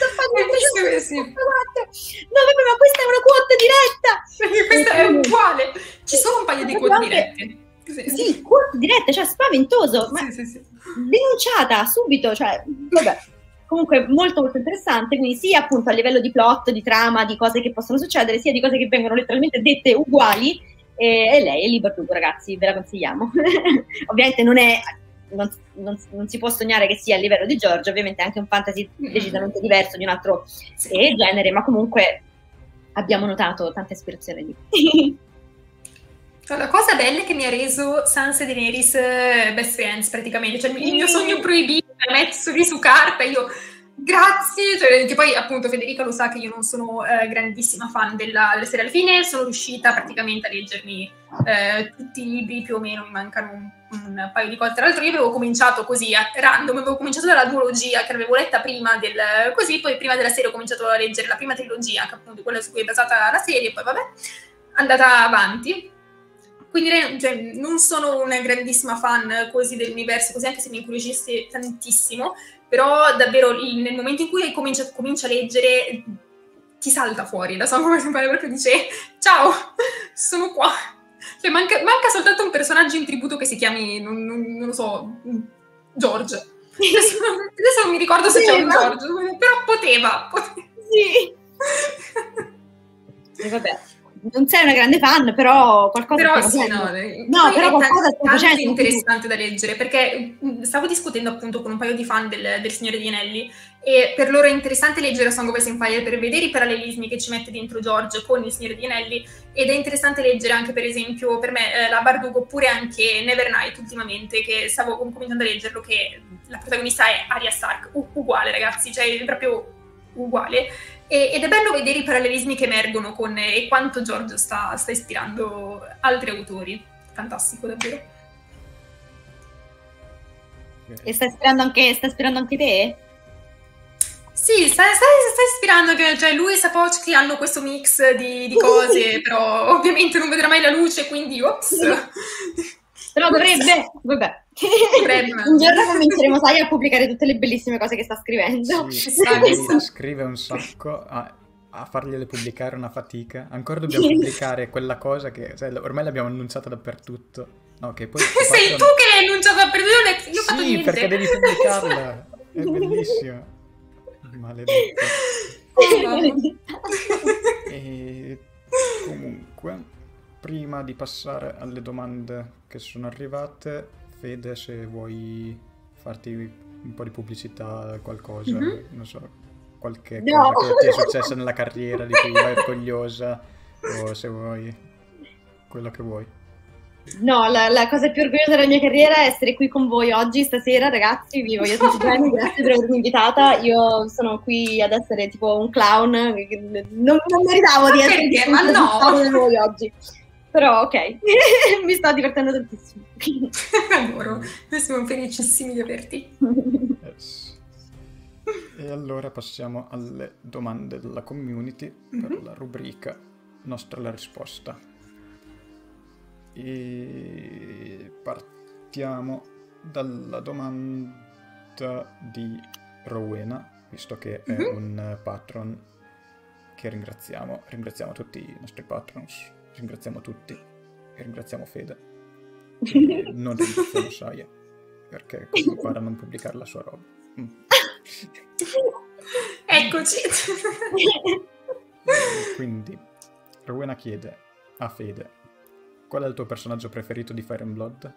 no vabbè ma questa è una quote diretta, questa è uguale, ci sono un paio di quote dirette. Sì, quote dirette, cioè spaventoso, ma sì. denunciata subito, cioè vabbè. Comunque molto molto interessante, quindi sia appunto a livello di plot, di trama, di cose che possono succedere, sia di cose che vengono letteralmente dette uguali, e lei è Libertugo, ragazzi, ve la consigliamo. Ovviamente non si può sognare che sia a livello di George, ovviamente è anche un fantasy decisamente diverso, di un altro genere, ma comunque abbiamo notato tanta ispirazione lì. La cosa bella è che mi ha reso Sansa e Daenerys best friends praticamente, cioè il mio sogno proibito è messo lì su carta, io grazie, cioè, che poi appunto Federica lo sa che io non sono grandissima fan della serie, alla fine sono riuscita praticamente a leggermi tutti i libri più o meno, mi mancano un paio di cose, tra l'altro io avevo cominciato così a random, avevo cominciato dalla duologia che l'avevo letta prima così, poi prima della serie ho cominciato a leggere la prima trilogia, che appunto è quella su cui è basata la serie, poi vabbè, andata avanti. Quindi cioè, non sono una grandissima fan così dell'universo, così anche se mi incuriosisse tantissimo, però davvero nel momento in cui comincia a leggere ti salta fuori, da so come si pare, proprio dice ciao, sono qua. Cioè, manca soltanto un personaggio in tributo che si chiami, non lo so, George. Adesso non mi ricordo se c'è un George, però poteva. Sì. E vabbè. Non sei una grande fan, però qualcosa però sta sì, però qualcosa sta facendo. È interessante da leggere, perché stavo discutendo appunto con un paio di fan del Signore degli Anelli, e per loro è interessante leggere Song of Ice and Fire per vedere i parallelismi che ci mette dentro George con il Signore degli Anelli, ed è interessante leggere anche per esempio per me la Bardugo, oppure anche Nevernight ultimamente, che stavo cominciando a leggerlo, che la protagonista è Arya Stark, uguale ragazzi, cioè è proprio uguale. Ed è bello vedere i parallelismi che emergono e quanto George sta ispirando altri autori. Fantastico, davvero. E sta ispirando anche te? Sì, sta ispirando, cioè lui e Sapolsky hanno questo mix di cose, però ovviamente non vedrà mai la luce, quindi ops. Però dovrebbe, vabbè. Un giorno convinceremo Saya a pubblicare tutte le bellissime cose che sta scrivendo. Sì, scrive un sacco, ha a fargliele pubblicare una fatica. Ancora dobbiamo pubblicare quella cosa che ormai l'abbiamo annunciata dappertutto. No, che poi sei tu che l'hai annunciata dappertutto, io ho fatto niente. Sì, perché devi pubblicarla. È bellissimo. Maledetto. E comunque, prima di passare alle domande che sono arrivate, Fede, se vuoi farti un po' di pubblicità, qualcosa, non so, qualche cosa che ti è successa nella carriera di cui vai orgogliosa, o se vuoi quello che vuoi. No, la cosa più orgogliosa della mia carriera è essere qui con voi oggi, stasera, ragazzi, vi voglio tutti bene, grazie per avermi invitata. Io sono qui ad essere tipo un clown, non meritavo di essere perché? Ma no! da voi oggi. Però ok, mi sto divertendo tantissimo. Adoro, noi siamo felicissimi di averti. Yes. E allora passiamo alle domande della community per la rubrica Nostra la risposta. E partiamo dalla domanda di Rowena, visto che è un patron che ringraziamo tutti i nostri patrons, ringraziamo tutti e ringraziamo Fede, e non ringraziamo Saya perché così impara a non pubblicare la sua roba. Eccoci. Quindi Rowena chiede a Fede: qual è il tuo personaggio preferito di Fire and Blood?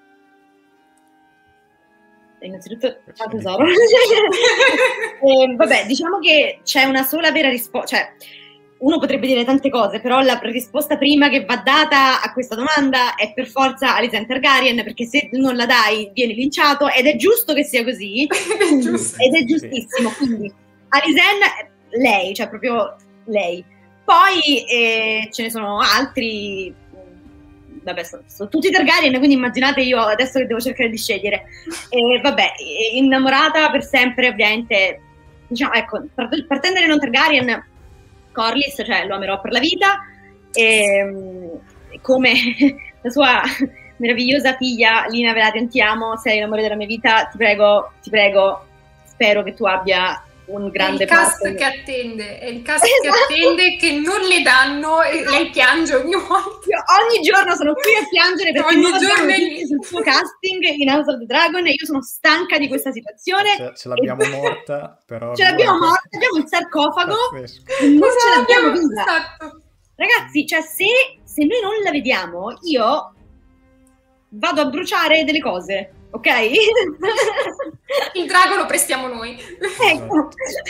Innanzitutto, ciao tesoro. Vabbè, diciamo che c'è una sola vera risposta, cioè uno potrebbe dire tante cose, però la risposta prima che va data a questa domanda è per forza Alicent Targaryen, perché se non la dai vieni linciato, ed è giusto che sia così, ed è giustissimo, quindi Alicent, lei, cioè proprio lei. Poi ce ne sono altri, vabbè, sono tutti Targaryen, quindi immaginate io adesso che devo cercare di scegliere. Vabbè, innamorata per sempre, ovviamente, diciamo, ecco, partendo dai non Targaryen, Corlys, cioè lo amerò per la vita, come la sua meravigliosa figlia Lina Velaryon, ti amo, sei l'amore della mia vita, ti prego, spero che tu abbia un grande cast che attende, è il cast che attende, che non le danno, e lei piange ogni volta. Io ogni giorno sono qui a piangere perché ogni non giorno il suo casting in House of the Dragon, e io sono stanca di questa situazione. Ce l'abbiamo morta, però ce l'abbiamo morta, abbiamo il sarcofago, non ce l'abbiamo viva. Esatto. Ragazzi, cioè se noi non la vediamo, io vado a bruciare delle cose, ok? Il drago lo prestiamo noi. Ecco.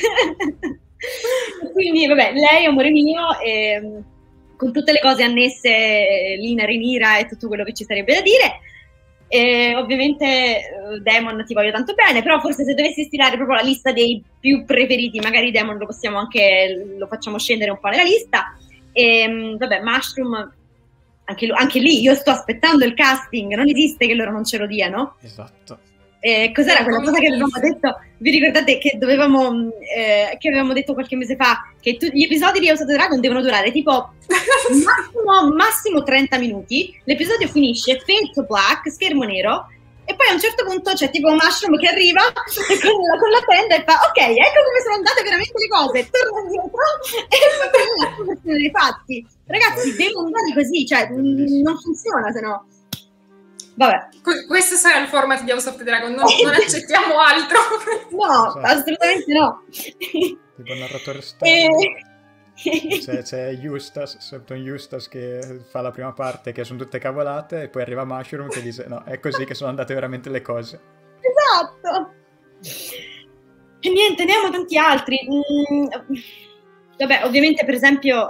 Quindi vabbè, lei è amore mio, con tutte le cose annesse, Lina, Rhaenyra e tutto quello che ci sarebbe da dire. Ovviamente Daemon ti voglio tanto bene, però forse se dovessi stilare proprio la lista dei più preferiti, magari Daemon lo facciamo scendere un po' nella lista. Vabbè, Mushroom, anche lì io sto aspettando il casting, non esiste che loro non ce lo diano. Esatto. Cos'era quella cosa che avevamo detto? Vi ricordate che che avevamo detto qualche mese fa che gli episodi di House of the Dragon devono durare tipo massimo 30 minuti, l'episodio finisce, fade to black, schermo nero, e poi a un certo punto c'è tipo un Mushroom che arriva con la tenda e fa ok, ecco come sono andate veramente le cose, torna indietro e poi la dei fatti. Ragazzi, devono andare così, cioè non funziona se no. Vabbè. Questo sarà il format di House of the Dragon, non accettiamo altro. No, assolutamente no. Tipo narratore esterno. C'è Septon Eustace che fa la prima parte, che sono tutte cavolate, e poi arriva Mushroom che dice no, è così che sono andate veramente le cose. Esatto. E niente, ne abbiamo tanti altri. Vabbè, ovviamente per esempio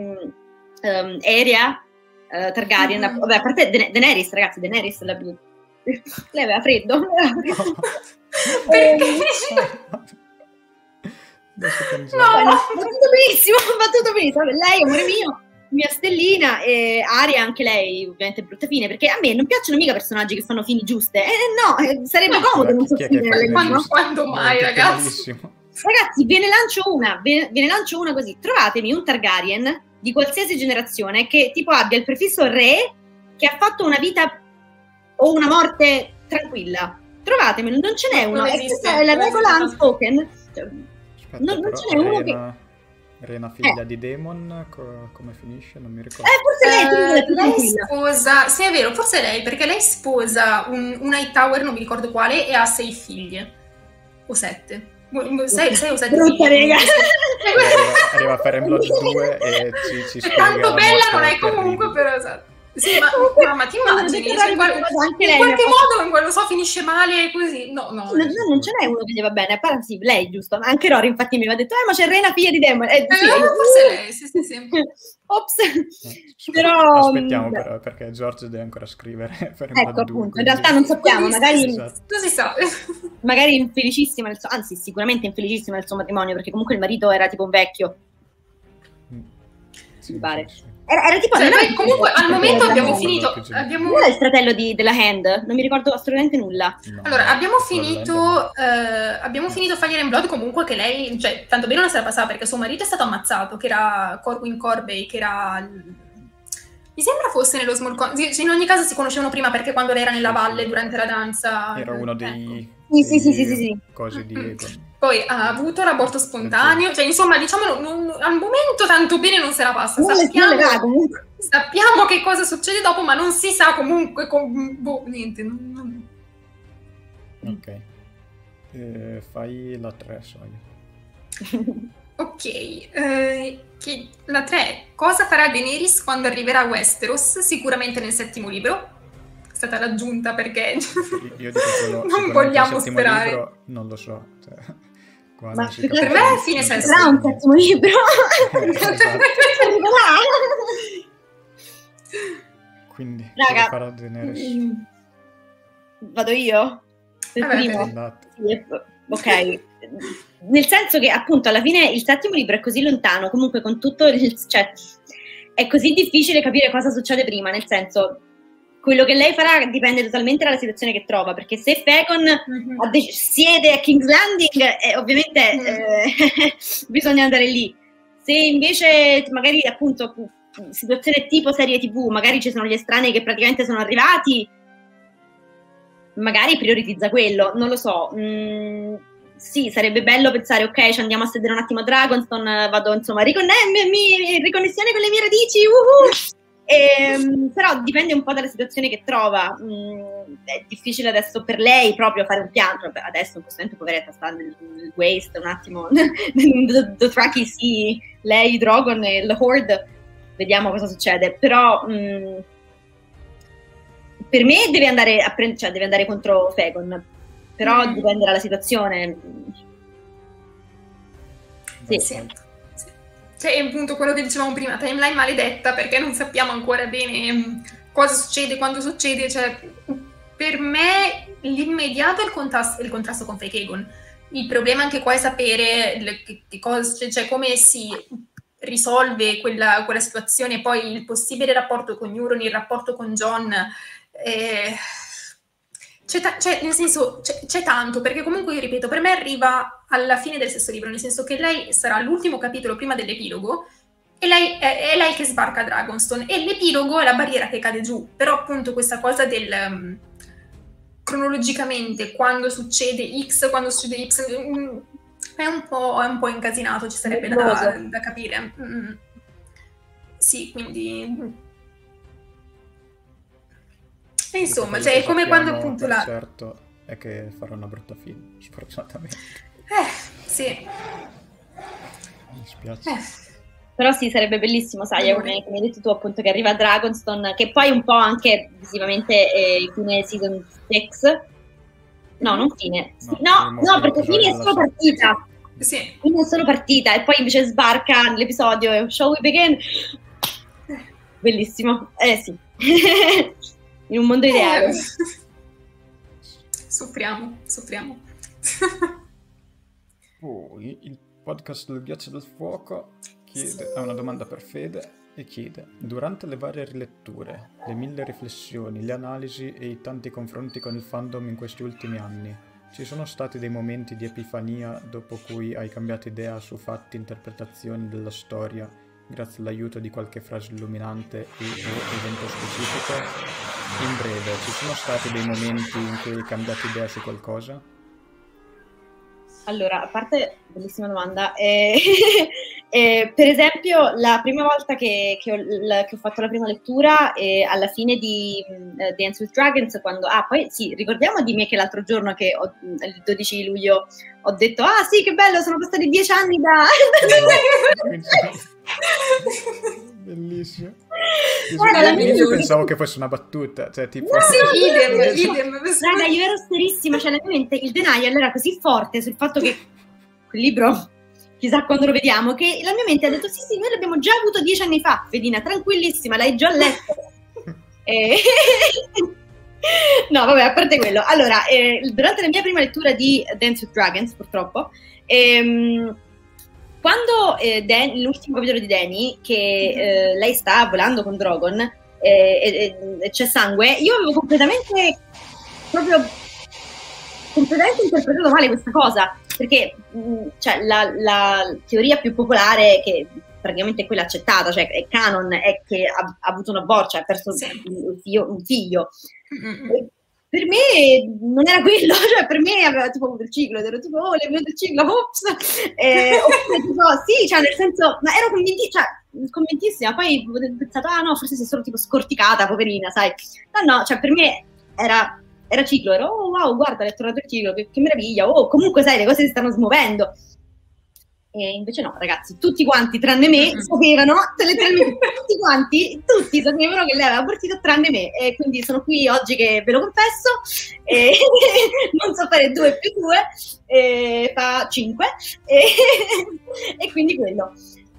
Aeria Targaryen, vabbè, a parte Daenerys, ragazzi, Daenerys lei aveva freddo. Perché? Va tutto benissimo. Lei, amore mio, mia stellina, e Arya anche lei, ovviamente brutta fine, perché a me non piacciono mica personaggi che fanno fini giuste. No, sarebbe comodo non soffrire. Quando mai, ragazzi? Ragazzi, ve ne lancio una così. Trovatemi un Targaryen di qualsiasi generazione che tipo abbia il prefisso re, che ha fatto una vita o una morte tranquilla. Trovatemelo, non ce n'è uno. È la regola unspoken. Non ce n'è uno che... Rena figlia di Daemon, come finisce? Non mi ricordo. Forse lei sposa, sì è vero, forse lei, perché lei sposa un Hightower, non mi ricordo quale, e ha 6 figlie, o 7. 6 o 7 brutta figlie. rega. Arriva a fare Blood 2 e ci spiega Tanto la bella morte non è terribile. comunque, però esatto. Sì, ma ti immagini? Cioè, in qualche modo, lo so, finisce male così. No, non ce n'è uno che gli va bene, sì, lei, giusto. Anche Rory infatti mi aveva detto, ma c'è Rena figlia di Daemon. Sì, forse lei, sì. Ops. Però aspettiamo però, perché George deve ancora scrivere per ecco, 2, appunto, quindi... in realtà non sappiamo, magari esatto. non si sa. Magari infelicissima, anzi sicuramente infelicissima nel suo matrimonio, perché comunque il marito era tipo un vecchio. Sì, mi pare. sì. Era tipo noi comunque al momento abbiamo finito. Non era il fratello della Hand, non mi ricordo assolutamente nulla. No, allora, abbiamo finito Fire and Blood comunque che lei, cioè, tanto bene non se la passava perché suo marito è stato ammazzato, che era Corwin Corbey, che era... Mi sembra fosse nello Small Council, in ogni caso si conoscevano prima perché quando lei era nella valle durante la danza... Era uno dei... Sì. Cose di Egon. Poi ha avuto l'aborto spontaneo, cioè insomma diciamo al momento tanto bene non se la passa, sappiamo che cosa succede dopo ma non si sa comunque, niente. Ok, fai la 3 Soia. Ok, la 3, cosa farà Daenerys quando arriverà a Westeros? Sicuramente nel 7° libro. È stata raggiunta perché io dico quello, non vogliamo sperare. Libro, non lo so. Ma per me è fine sesto. Sarà un 7° libro. Quindi, raga, farà Daenerys? Vado io? Per primo? Sì, ok. Nel senso che appunto alla fine il 7° libro è così lontano, comunque con tutto cioè, è così difficile capire cosa succede prima, nel senso... Quello che lei farà dipende totalmente dalla situazione che trova, perché se Fagon siede a King's Landing, ovviamente bisogna andare lì. Se invece magari appunto situazione tipo serie TV, magari ci sono gli estranei che praticamente sono arrivati, magari prioritizza quello, non lo so. Sì, sarebbe bello pensare, ok, ci andiamo a sedere un attimo a Dragonstone, vado insomma riconnessione con le mie radici, però dipende un po' dalla situazione che trova. È difficile adesso per lei proprio fare un piano. Adesso in questo momento poveretta sta nel waste un attimo Dothraki, sì, lei, Drogon e la Horde, vediamo cosa succede. Però per me deve andare deve andare contro Fagon, però dipende dalla situazione. Sì. Cioè, appunto quello che dicevamo prima, timeline maledetta, perché non sappiamo ancora bene cosa succede, quando succede. Cioè, per me l'immediato è il contrasto con Fakegon. Il problema anche qua è sapere che cosa, cioè, come si risolve quella situazione, poi il possibile rapporto con Euron, il rapporto con Jon. Nel senso, c'è tanto, perché comunque io ripeto, per me arriva alla fine del 6° libro, nel senso che lei sarà l'ultimo capitolo prima dell'epilogo e è lei che sbarca a Dragonstone e l'epilogo è la barriera che cade giù, però appunto questa cosa del cronologicamente quando succede X, quando succede Y è un po' incasinato, ci sarebbe da capire. Sì, quindi... Insomma, cioè è come quando appunto certo è che farà una brutta fine, sfortunatamente. Sì. Mi spiace. Però sì, sarebbe bellissimo, sai, come hai detto tu appunto, che arriva a Dragonstone, che poi un po' anche visivamente fine season 6. No, non fine. No, perché fine è solo partita. Sì. Fine è solo partita e poi invece sbarca nell'episodio e shall we begin? Bellissimo. Sì. In un mondo ideale. Soffriamo. Poi il podcast del Ghiaccio del Fuoco ha una domanda per Fede e chiede: durante le varie riletture, le 1000 riflessioni, le analisi e i tanti confronti con il fandom in questi ultimi anni, ci sono stati dei momenti di epifania dopo cui hai cambiato idea su fatti, interpretazioni della storia grazie all'aiuto di qualche frase illuminante o evento specifico? In breve, ci sono stati dei momenti in cui hai cambiato idea su qualcosa? Allora, a parte, bellissima domanda, per esempio la prima volta che ho fatto la prima lettura, alla fine di Dance with Dragons, quando, poi sì, ricordiamo di me che l'altro giorno il 12 luglio ho detto, sì, che bello, sono passati 10 anni da... Bellissimo. All'inizio pensavo che fosse una battuta, cioè tipo... Sì, idem. Raga, io ero serissima, cioè nella mia mente il denial era così forte sul fatto che quel libro, chissà quando lo vediamo, che la mia mente ha detto sì, noi l'abbiamo già avuto 10 anni fa, Fedina, tranquillissima, l'hai già letto. No, vabbè, a parte quello. Allora, durante la mia prima lettura di Dance with Dragons, purtroppo, quando l'ultimo capitolo di Dany, che lei sta volando con Drogon e c'è sangue, io avevo completamente interpretato male questa cosa, perché cioè, la teoria più popolare, che praticamente è quella accettata, cioè è canon, è che ha avuto un aborto, cioè ha perso un figlio. Per me non era quello, cioè per me aveva tipo avuto il ciclo, ed ero tipo, le è venuto il ciclo, ops! Oppure tipo, sì, cioè nel senso, ma ero convintissima, poi ho pensato, no, forse si è solo tipo scorticata, poverina, sai. No, cioè per me era ciclo, ero, oh wow, guarda, è tornato il ciclo, che meraviglia, oh, comunque sai, le cose si stanno smuovendo. E invece no, ragazzi, tutti quanti, tranne me, sapevano, letteralmente tutti sapevano che lei aveva abortito, tranne me, e quindi sono qui oggi che ve lo confesso, e non so fare 2 più 2, fa 5, e quindi quello.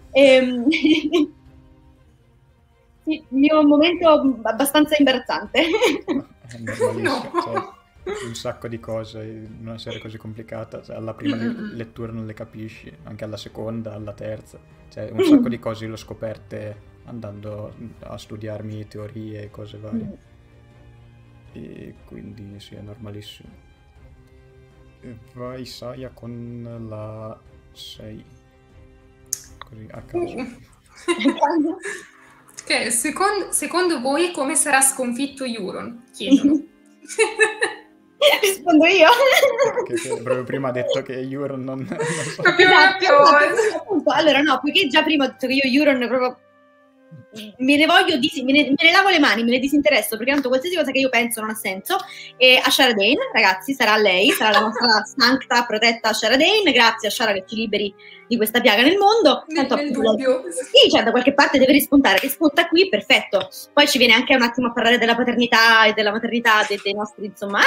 Sì, il mio momento abbastanza imbarazzante. No. Cioè, un sacco di cose in una serie così complicata, cioè, alla prima lettura non le capisci, anche alla seconda, alla terza, cioè un sacco di cose le ho scoperte andando a studiarmi teorie e cose varie, e quindi sì, è normalissimo. E vai Saya con la 6, così a caso. Ok, secondo voi come sarà sconfitto Euron? Chiedono. Rispondo io. Perché proprio prima ha detto che Euron non so. Appunto, allora no, poiché già prima ho detto che io Euron proprio me ne lavo le mani, me ne disinteresso, perché tanto qualsiasi cosa che io penso non ha senso. E Ashara Dane, ragazzi, sarà la nostra sancta protetta Ashara Dane, grazie a Ashara che ci liberi di questa piaga nel mondo. Tanto nel dubbio. Sì, cioè da qualche parte deve rispuntare, che spunta qui, perfetto. Poi ci viene anche un attimo a parlare della paternità e della maternità dei nostri, insomma.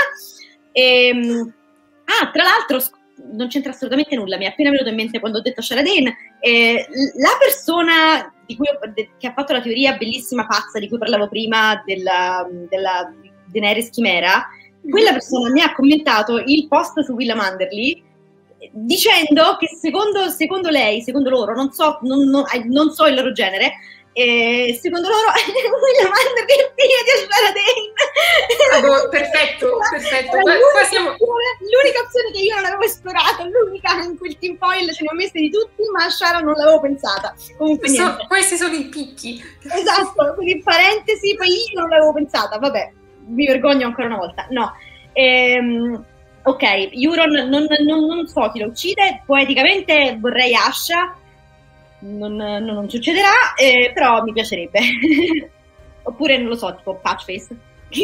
Tra l'altro non c'entra assolutamente nulla, mi è appena venuto in mente quando ho detto Ashara Dane, la persona che ha fatto la teoria bellissima, pazza, di cui parlavo prima, della Daenerys Chimera, quella persona mi ha commentato il post su Willa Manderly dicendo che secondo lei, secondo loro, non so il loro genere, secondo loro Willa Manderly è figlia di Ashara Dane. Perfetto. Qua siamo... L'unica opzione che io non avevo esplorato, l'unica in quel team foil ce ne ho messe di tutti, ma Ashara non l'avevo pensata. Comunque questi sono i picchi. Esatto, quindi parentesi, poi io non l'avevo pensata, vabbè, mi vergogno ancora una volta. No. Ok, Euron non so chi lo uccide, poeticamente vorrei Asha, non succederà, però mi piacerebbe. Oppure non lo so, tipo Patchface.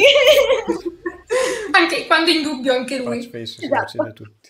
Anche quando in dubbio anche lui. Patchface si uccide tutti.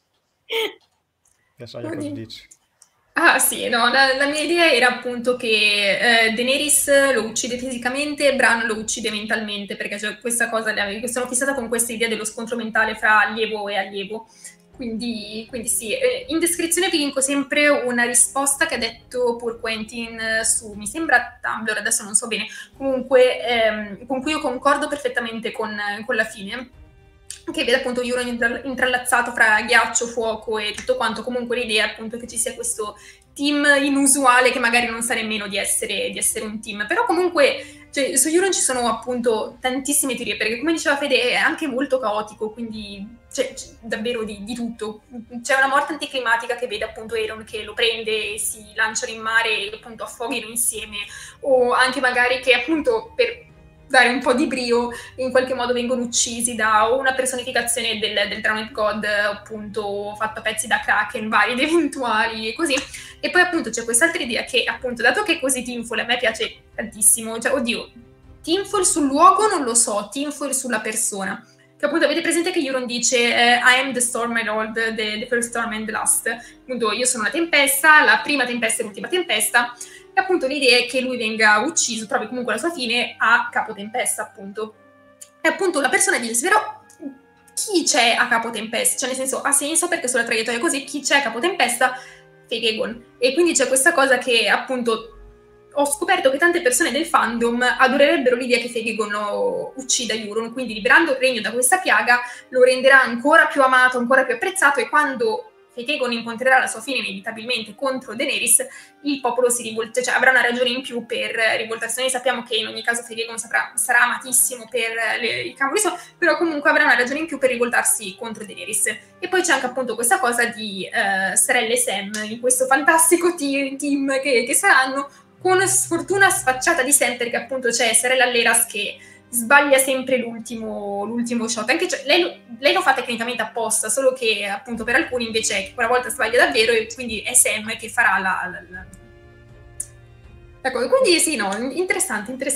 Che sai cosa dici? Sì, no, la mia idea era appunto che Daenerys lo uccide fisicamente e Bran lo uccide mentalmente, perché c'è questa cosa, sono fissata con questa idea dello scontro mentale fra allievo e allievo. Quindi sì, in descrizione vi linko sempre una risposta che ha detto Pur Quentin su, mi sembra Tumblr, adesso non so bene, comunque con cui io concordo perfettamente con la fine, che vede appunto Euron intrallazzato fra ghiaccio, fuoco e tutto quanto. Comunque l'idea appunto che ci sia questo team inusuale, che magari non sa nemmeno di essere un team, però comunque cioè, su Euron ci sono appunto tantissime teorie, perché come diceva Fede è anche molto caotico, quindi c'è davvero di tutto. C'è una morte anticlimatica che vede appunto Euron che lo prende e si lanciano in mare e appunto affogano insieme, o anche magari che appunto per dare un po' di brio, in qualche modo vengono uccisi da una personificazione del Drowned God, appunto fatto a pezzi da Kraken, vari ed eventuali e così. E poi appunto c'è quest'altra idea che appunto, dato che è così Tinfoil, a me piace tantissimo, cioè oddio, Tinfoil sul luogo non lo so, Tinfoil sulla persona. Che appunto avete presente che Euron dice I am the storm my lord, the first storm and the last. Appunto io sono la tempesta, la prima tempesta e l'ultima tempesta. E appunto l'idea è che lui venga ucciso, trovi comunque la sua fine a Capo Tempesta, appunto. E appunto la persona dice, però chi c'è a Capo Tempesta? Cioè nel senso, ha senso perché sulla traiettoria così, chi c'è a Capo Tempesta? Fegegon. E quindi c'è questa cosa che appunto ho scoperto che tante persone del fandom adorerebbero l'idea che Fegegon uccida Euron, quindi liberando il regno da questa piaga lo renderà ancora più amato, ancora più apprezzato, e quando Fegegon incontrerà la sua fine inevitabilmente contro Daenerys, il popolo si rivolta, cioè avrà una ragione in più per rivoltarsi. Noi sappiamo che in ogni caso Fegegon sarà amatissimo per il cavolo suo, però comunque avrà una ragione in più per rivoltarsi contro Daenerys. E poi c'è anche appunto questa cosa di Sarelle e Sam in questo fantastico team che saranno, con sfortuna sfacciata di Sam, perché appunto c'è Sarella Alleras che sbaglia sempre l'ultimo shot, anche cioè, lei lo fa tecnicamente apposta, solo che appunto per alcuni invece è che quella volta sbaglia davvero, e quindi è Sam che farà la... Ecco, quindi sì, no, interessanti. Mi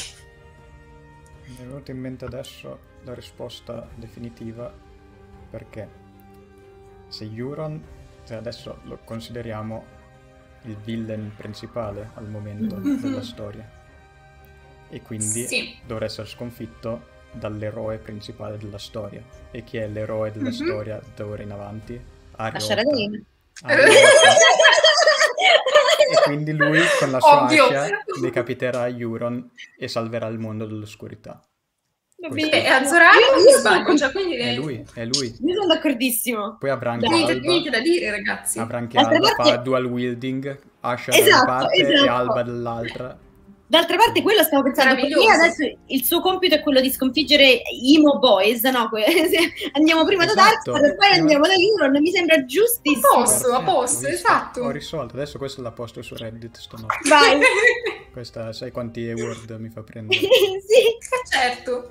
è venuta in mente adesso la risposta definitiva, perché se Euron, se adesso lo consideriamo il villain principale al momento della storia, e quindi sì, dovrà essere sconfitto dall'eroe principale della storia. E chi è l'eroe della storia da ora in avanti? Ariota. E quindi lui con la sua ascia decapiterà Euron e salverà il mondo dall'oscurità. E Azor Ahai mi sbaglio, cioè quindi è lui. Io sono d'accordissimo. Poi avrà anche niente da dire, ragazzi. Avrà anche Alba, fa dual wielding, Asha da una parte e Alba dall'altra. D'altra parte quello stavo pensando, perché adesso il suo compito è quello di sconfiggere Emo Boys, no? Andiamo prima da Darkstar e poi andiamo da Euron, mi sembra giustissimo. A posto, esatto. Ho risolto, adesso questo l'ha posto su Reddit stanotte. Vai. Questa, sai quanti award mi fa prendere? Sì. Certo.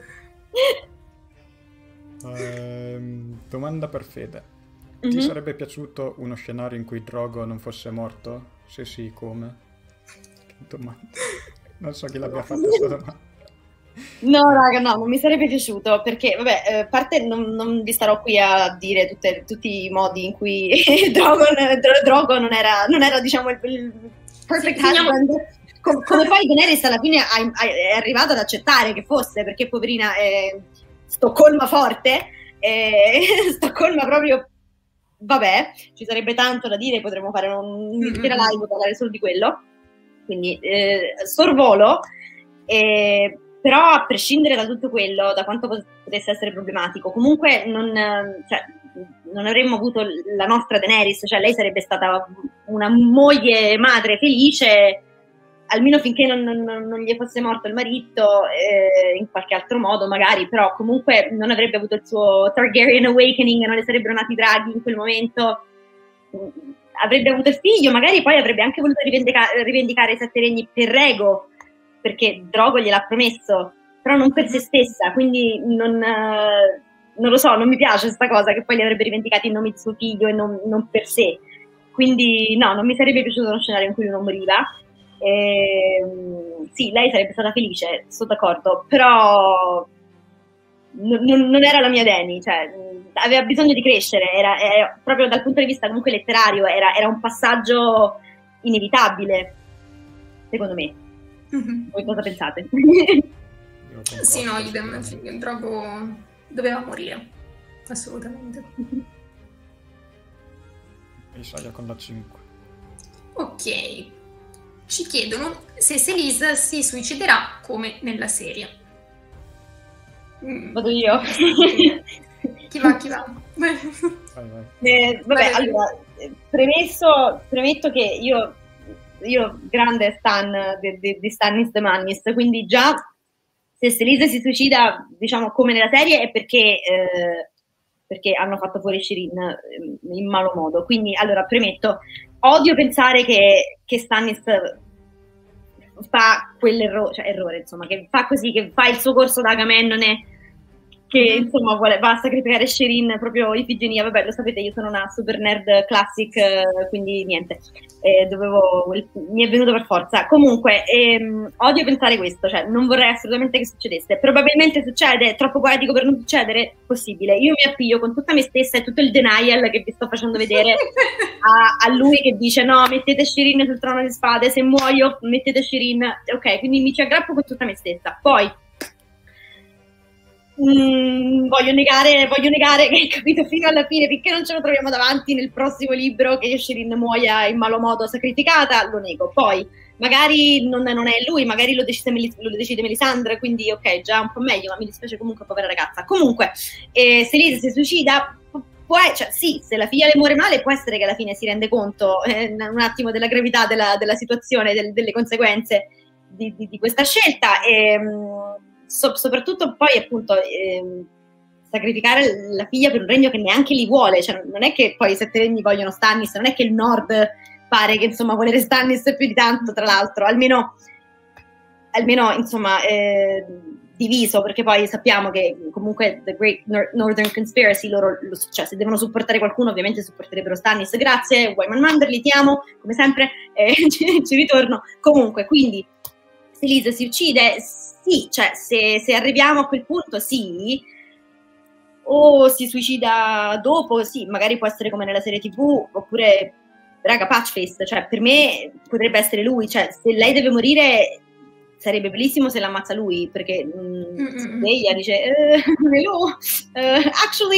Domanda per Fede. Ti sarebbe piaciuto uno scenario in cui Drogo non fosse morto? Se sì, come? Che domanda. Non so chi l'abbia fatta questa domanda. No, raga, no, non mi sarebbe piaciuto, perché, vabbè, a parte non vi starò qui a dire tutti i modi in cui Drogo non era, diciamo, il perfect husband, come poi Daenerys alla fine è arrivata ad accettare che fosse, perché poverina è Stoccolma forte, Stoccolma proprio, vabbè, ci sarebbe tanto da dire, potremmo fare un'intera live parlare solo di quello. Quindi sorvolo, però a prescindere da tutto quello, da quanto potesse essere problematico, comunque non avremmo avuto la nostra Daenerys, cioè lei sarebbe stata una moglie madre felice, almeno finché non gli fosse morto il marito, in qualche altro modo magari, però comunque non avrebbe avuto il suo Targaryen Awakening, non le sarebbero nati draghi in quel momento, avrebbe avuto il figlio, magari poi avrebbe anche voluto rivendicare i 7 regni per Rhaego, perché Drogo gliel'ha promesso, però non per se stessa, quindi non lo so, non mi piace questa cosa che poi li avrebbe rivendicati in nome di suo figlio e non per sé, quindi no, non mi sarebbe piaciuto uno scenario in cui non moriva. Sì, lei sarebbe stata felice, sono d'accordo, però non era la mia Dany, cioè aveva bisogno di crescere, era proprio dal punto di vista comunque letterario, era un passaggio inevitabile, secondo me. Voi cosa pensate? Sì, no, idem, Drogo doveva morire, assolutamente. Isaiah con la 5. Ok, ci chiedono se Selise si suiciderà come nella serie. Vado io. Chi va? Vabbè, allora, premetto che io grande stan di Stannis the Mannis, quindi già se Selise si suicida, diciamo, come nella serie, è perché hanno fatto fuori Shireen in malo modo. Quindi, allora, premetto, odio pensare che Stannis fa quell'errore, cioè errore, insomma, che fa così, che fa il suo corso da Agamennone, che insomma va a sacrificare Shireen proprio Ifigenia. Vabbè, lo sapete, io sono una super nerd classic, quindi niente, mi è venuto per forza. Comunque, odio pensare questo, cioè non vorrei assolutamente che succedesse. Probabilmente succede, è troppo poetico per non succedere, possibile. Io mi appiglio con tutta me stessa e tutto il denial che vi sto facendo vedere a lui che dice no, mettete Shireen sul trono di spade, se muoio mettete Shireen, ok, quindi mi ci aggrappo con tutta me stessa. Poi voglio negare che, capito, fino alla fine, finché non ce lo troviamo davanti nel prossimo libro, che Shireen muoia in malo modo sacrificata, lo nego. Poi magari non è lui, magari lo decide Melisandre, quindi ok, già un po' meglio, ma mi dispiace comunque, povera ragazza. Comunque, se Lisa si suicida, cioè sì, se la figlia le muore male, può essere che alla fine si rende conto un attimo della gravità della situazione, delle conseguenze di questa scelta, e soprattutto poi appunto sacrificare la figlia per un regno che neanche li vuole, cioè non è che poi i 7 regni vogliono Stannis, non è che il Nord pare che insomma volere Stannis più di tanto, tra l'altro, almeno insomma diviso, perché poi sappiamo che comunque The Great Northern Conspiracy, loro cioè, se devono supportare qualcuno ovviamente supporterebbero Stannis. Grazie Wyman Manderly, ti amo come sempre, ci ritorno. Comunque, quindi se Lisa si uccide, sì, cioè se arriviamo a quel punto, sì, o si suicida dopo, sì, magari può essere come nella serie TV, oppure raga, Patchface, cioè per me potrebbe essere lui, cioè se lei deve morire sarebbe bellissimo se l'ammazza lui, perché lei dice hello, actually,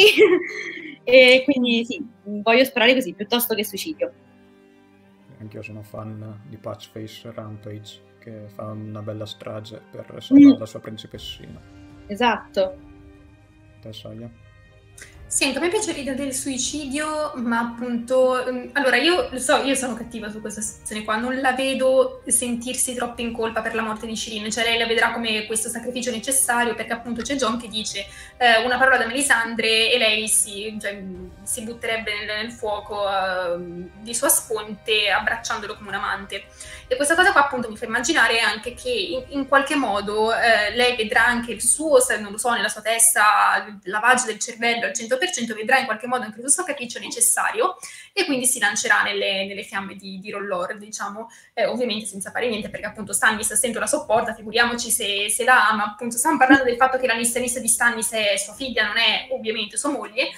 e quindi sì, voglio sperare così, piuttosto che suicidio. Anch'io sono fan di Patchface Rampage, che fa una bella strage per salvare la sua principessina. Esatto. Te, Saya? Sì, anche a me piace l'idea del suicidio, ma appunto, allora io lo so, io sono cattiva su questa situazione qua, non la vedo sentirsi troppo in colpa per la morte di Shireen, cioè lei la vedrà come questo sacrificio necessario, perché appunto c'è Jon che dice una parola da Melisandre e lei si butterebbe nel fuoco di sua sponte, abbracciandolo come un amante. E questa cosa qua appunto mi fa immaginare anche che in qualche modo lei vedrà anche il suo, non lo so, nella sua testa, il lavaggio del cervello al 100%, vedrà in qualche modo anche il suo sacrificio necessario e quindi si lancerà nelle fiamme di Rollor, diciamo, ovviamente senza fare niente, perché appunto Stannis a stento la sopporta, figuriamoci se la ama. Appunto stiamo parlando del fatto che la misterista di Stannis è sua figlia, non è ovviamente sua moglie,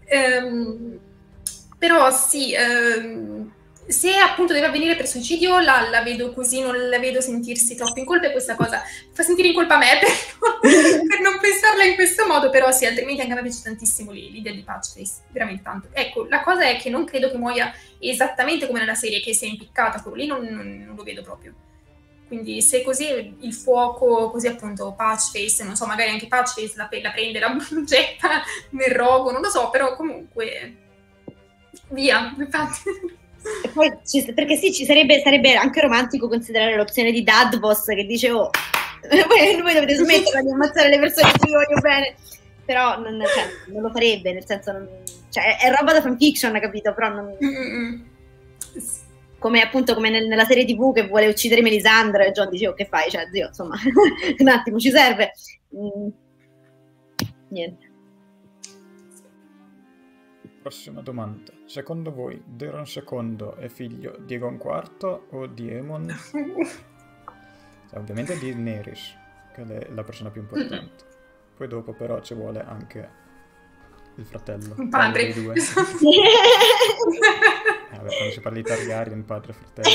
però sì, se appunto deve avvenire per suicidio la vedo così, non la vedo sentirsi troppo in colpa, e questa cosa fa sentire in colpa me per non pensarla in questo modo, però sì, altrimenti anche a me piace tantissimo l'idea di Patchface, veramente tanto. Ecco, la cosa è che non credo che muoia esattamente come nella serie, che si è impiccata, quello lì non lo vedo proprio. Quindi se così il fuoco, così appunto Patchface, non so, magari anche Patchface la prende, la getta nel rogo, non lo so, però comunque via, infatti. E poi, perché sì, sarebbe anche romantico considerare l'opzione di Dadvos che dice voi dovete smettere di ammazzare le persone che vi voglio bene, però non lo farebbe, nel senso cioè, è roba da fanfiction, capito? Però come appunto come nella serie TV che vuole uccidere Melisandre, Jon dice che fai? Cioè zio, insomma un attimo, ci serve niente. Prossima domanda. Secondo voi Daeron II è figlio di Aegon IV o di Aemon? Ovviamente di Daenerys, che è la persona più importante. Poi dopo però ci vuole anche il fratello. Un padre. Dei due. Quando si parla di Targaryen, padre e fratello.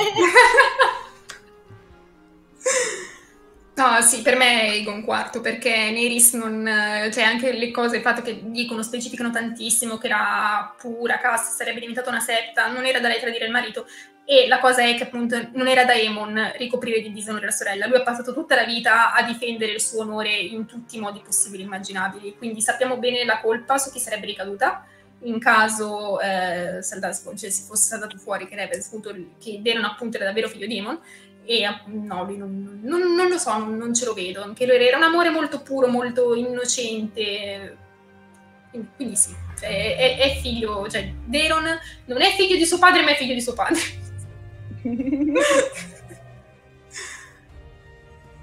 No, sì, per me è Aegon IV, perché Daenerys non... cioè anche le cose, il fatto che dicono, specificano tantissimo che era pura casta, sarebbe diventata una setta, non era da lei tradire il marito, e la cosa è che appunto non era da Aemon ricoprire di disonore la sorella, lui ha passato tutta la vita a difendere il suo onore in tutti i modi possibili e immaginabili, quindi sappiamo bene la colpa su chi sarebbe ricaduta, in caso si fosse saltato fuori che Daeron appunto era davvero figlio di Aemon. E no, lui non lo so, non ce lo vedo. Anche lui era un amore molto puro, molto innocente. Quindi sì, cioè, è figlio, cioè Daeron non è figlio di suo padre, ma è figlio di suo padre.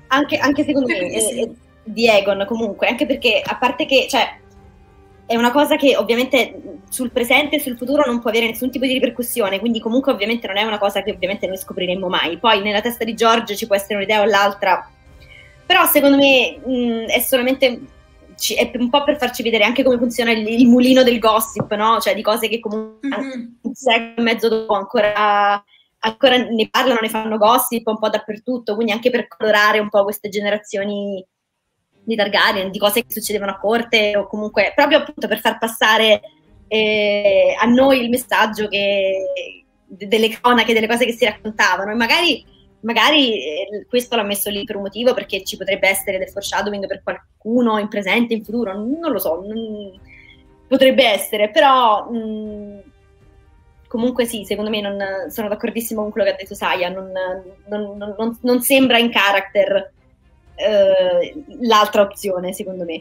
anche secondo me, Sì. di Aegon comunque, anche perché a parte che, cioè, è una cosa che ovviamente sul presente e sul futuro non può avere nessun tipo di ripercussione, quindi comunque ovviamente non è una cosa che ovviamente noi scopriremo mai. Poi nella testa di George ci può essere un'idea o l'altra, però secondo me è solamente è un po' per farci vedere anche come funziona il mulino del gossip, no? Cioè di cose che comunque un secolo e mezzo dopo ancora ne parlano, ne fanno gossip un po' dappertutto, quindi anche per colorare un po' queste generazioni di Targaryen, di cose che succedevano a corte, o comunque proprio appunto per far passare a noi il messaggio delle cronache, delle cose che si raccontavano, e magari questo l'ha messo lì per un motivo, perché ci potrebbe essere del foreshadowing per qualcuno in presente, in futuro, non lo so, potrebbe essere, però comunque sì, secondo me sono d'accordissimo con quello che ha detto Saya, non sembra in character l'altra opzione, secondo me.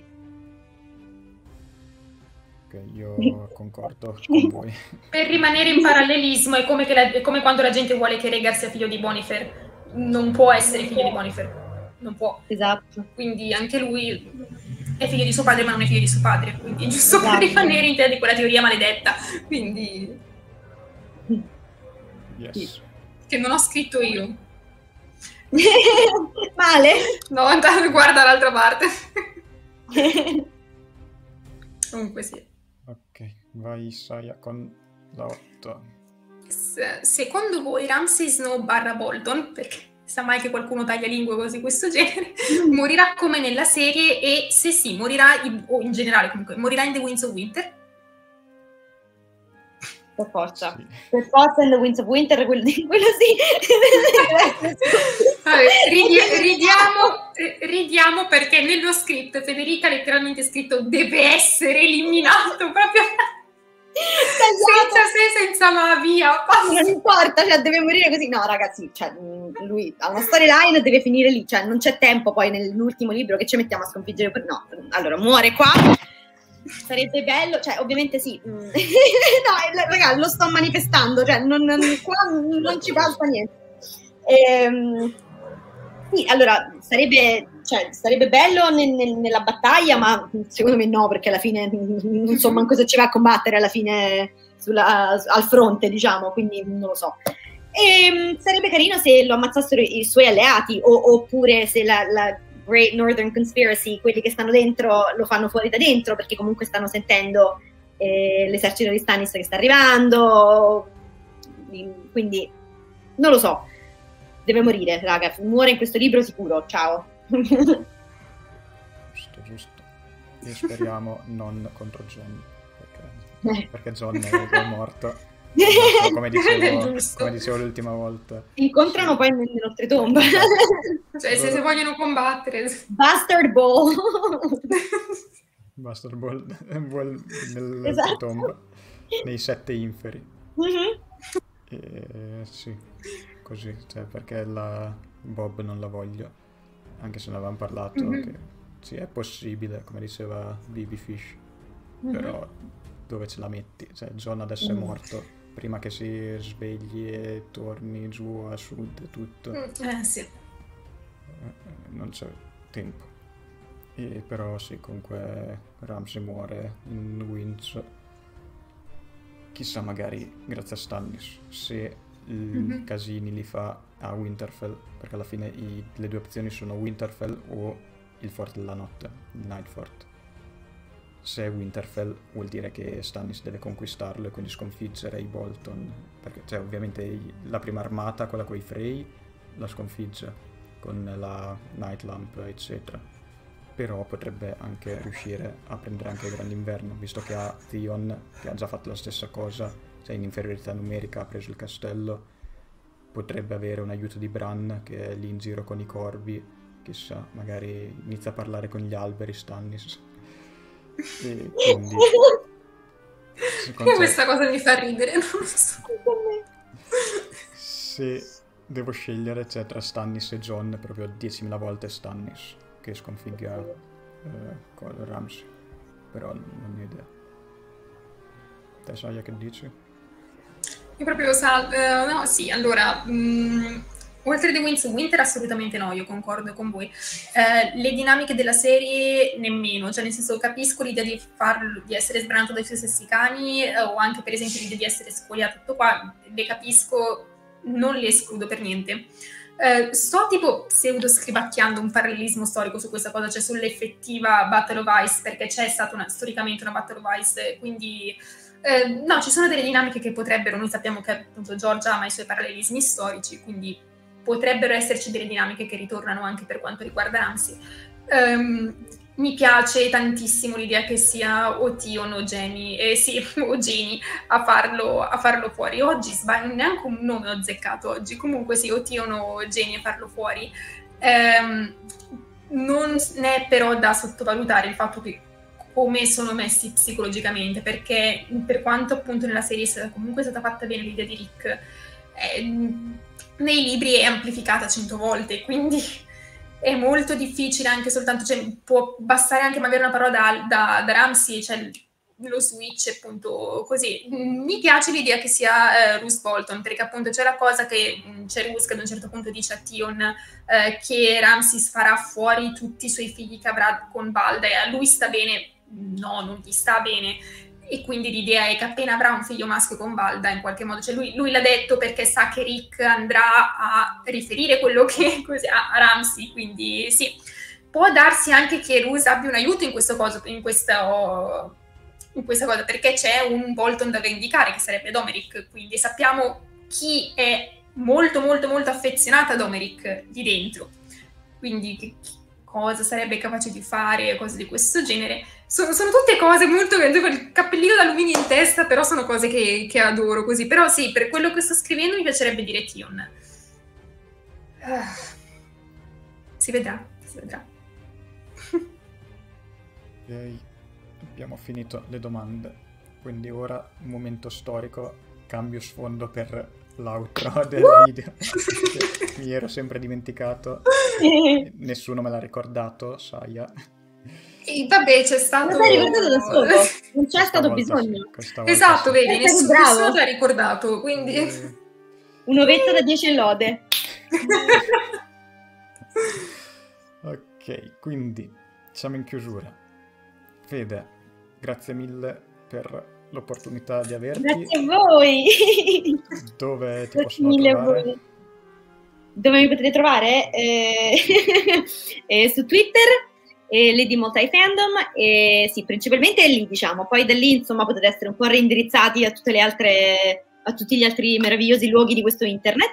Ok, io concordo con voi. Per rimanere in parallelismo, è come quando la gente vuole che Rhaegar sia figlio di Bonifer. Non può essere figlio di Bonifer. Non può. Esatto. Quindi anche lui è figlio di suo padre, ma non è figlio di suo padre. Quindi giusto Esatto. per rimanere in tema di quella teoria maledetta. Quindi... Yes. Sì. Che non ho scritto io. Male? No, intanto guarda l'altra parte. Comunque sì. Ok, vai Saya con la 8. Secondo voi Ramsay Snow barra Bolton, perché sa mai che qualcuno taglia lingue o cose di questo genere, morirà come nella serie, e se sì, morirà, o in generale comunque, morirà in The Winds of Winter? Per forza. Sì. Per forza in The Winds of Winter, quello sì. Vabbè, ridiamo perché nello script Federica ha letteralmente scritto deve essere eliminato, proprio senza se, senza ma, via. Non importa, cioè deve morire così. No, ragazzi, cioè, lui ha una storyline, deve finire lì, cioè non c'è tempo poi nell'ultimo libro che ci mettiamo a sconfiggere. No, allora muore qua. Sarebbe bello, cioè ovviamente sì. No, ragazzi, lo sto manifestando, cioè qua non ci falta niente. Sì, allora sarebbe bello nella battaglia, ma secondo me no, perché alla fine non so manco se ci va a combattere alla fine al fronte, diciamo, quindi non lo so. Sarebbe carino se lo ammazzassero i suoi alleati, oppure se la Great Northern Conspiracy, quelli che stanno dentro, lo fanno fuori da dentro, perché comunque stanno sentendo l'esercito di Stannis che sta arrivando, quindi non lo so. Deve morire, raga, muore in questo libro sicuro, ciao. Giusto. E speriamo non contro Jon, perché Jon è morto. Come dicevo l'ultima volta. Si incontrano poi nell'oltretomba. Cioè, se vogliono combattere. Bastard Ball. Bastard Ball nell'oltretomba, nei 7 inferi. Sì, così, cioè, perché Bob non la voglio, anche se ne avevamo parlato, che sì, è possibile, come diceva Bibi Fish, però dove ce la metti? Cioè, Jon adesso è morto, prima che si svegli e torni giù a sud e tutto. Sì. Non c'è tempo. Però sì, comunque Ramsay muore in Winds. Chissà, magari grazie a Stannis, se i casini li fa a Winterfell, perché alla fine le due opzioni sono Winterfell o il Forte della Notte, il Nightfort. Se è Winterfell vuol dire che Stannis deve conquistarlo e quindi sconfiggere i Bolton, perché cioè, ovviamente la prima armata, quella con i Frey, la sconfigge con la Nightlamp eccetera, però potrebbe anche riuscire a prendere anche il Grande Inverno, visto che ha Theon che ha già fatto la stessa cosa, cioè in inferiorità numerica ha preso il castello, potrebbe avere un aiuto di Bran che è lì in giro con i corvi, chissà, magari inizia a parlare con gli alberi Stannis. E quindi questa cosa mi fa ridere, non lo so. Se devo scegliere, c'è tra Stannis e Jon, proprio 10.000 volte Stannis che sconfigga Ramsay, però non ho idea. Te Saya che dici? Io proprio no, sì, allora oltre The Winds, Winter assolutamente no, io concordo con voi. Le dinamiche della serie nemmeno, cioè nel senso capisco l'idea di essere sbranato dai suoi stessi cani, o anche per esempio l'idea di essere spoliato, tutto qua, le capisco, non le escludo per niente. Sto tipo pseudo scribacchiando un parallelismo storico su questa cosa, cioè sull'effettiva Battle of Ice, perché c'è stata storicamente una Battle of Ice, quindi no, ci sono delle dinamiche che potrebbero, noi sappiamo che appunto Georgia ama i suoi parallelismi storici, quindi potrebbero esserci delle dinamiche che ritornano anche per quanto riguarda Ramsay. Mi piace tantissimo l'idea che sia o Tion o Jenny, o Jenny a farlo fuori. Oggi sbaglio, neanche un nome ho azzeccato oggi, comunque sì, o Tion o Jenny a farlo fuori. Non è però da sottovalutare il fatto che come sono messi psicologicamente, perché per quanto appunto nella serie sia comunque stata fatta bene l'idea di Rick, nei libri è amplificata 100 volte, quindi è molto difficile anche soltanto, cioè può bastare anche magari una parola da Ramsay, cioè lo switch appunto così. Mi piace l'idea che sia Roose Bolton, perché appunto c'è la cosa che c'è Roose che ad un certo punto dice a Tion che Ramsay farà fuori tutti i suoi figli che avrà con Balda e a lui sta bene. No, non gli sta bene, e quindi l'idea è che appena avrà un figlio maschio con Balda in qualche modo, cioè lui l'ha detto perché sa che Rick andrà a riferire quello che a Ramsay, quindi sì, può darsi anche che Roose abbia un aiuto in questa cosa, perché c'è un Bolton da vendicare che sarebbe Domeric, quindi sappiamo chi è molto molto molto affezionata a Domeric di dentro, quindi cosa sarebbe capace di fare, cose di questo genere. Sono tutte cose molto grandi, con il cappellino d'alluminio in testa, però sono cose che adoro così. Però sì, per quello che sto scrivendo mi piacerebbe dire Tion. Si vedrà. Ok, abbiamo finito le domande, quindi ora un momento storico, cambio sfondo per l'outro del video, mi ero sempre dimenticato, nessuno me l'ha ricordato, Saya. E vabbè, c'è stato... Ma l'hai ricordato da solo, non c'è stato bisogno. Esatto, sì. vedi, nessuno l'ha ricordato, quindi... Un'ovetta da 10 lode. Ok, quindi siamo in chiusura. Fede, grazie mille per l'opportunità di averti. Grazie a voi. Dove ti possono trovare? Dove mi potete trovare? Su Twitter, Lady Multifandom, sì, principalmente lì, diciamo. Poi da lì, insomma, potete essere un po' reindirizzati a tutti gli altri meravigliosi luoghi di questo internet.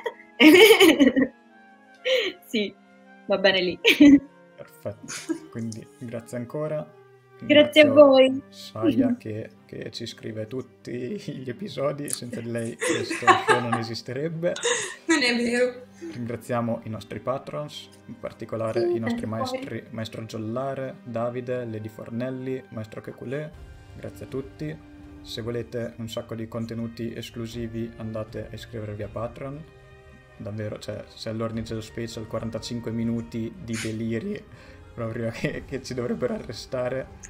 Sì, va bene lì. Perfetto, quindi grazie ancora. Grazie a voi. Saya che ci scrive tutti gli episodi, senza di lei questo show non esisterebbe. Non è vero. Ringraziamo i nostri patrons, in particolare i nostri maestri, Maestro Giallare, Davide, Lady Fornelli, Maestro Kekulé. Grazie a tutti. Se volete un sacco di contenuti esclusivi andate a iscrivervi a Patreon. Davvero, cioè, c'è l'Ornigel Special, 45 minuti di deliri proprio che ci dovrebbero arrestare.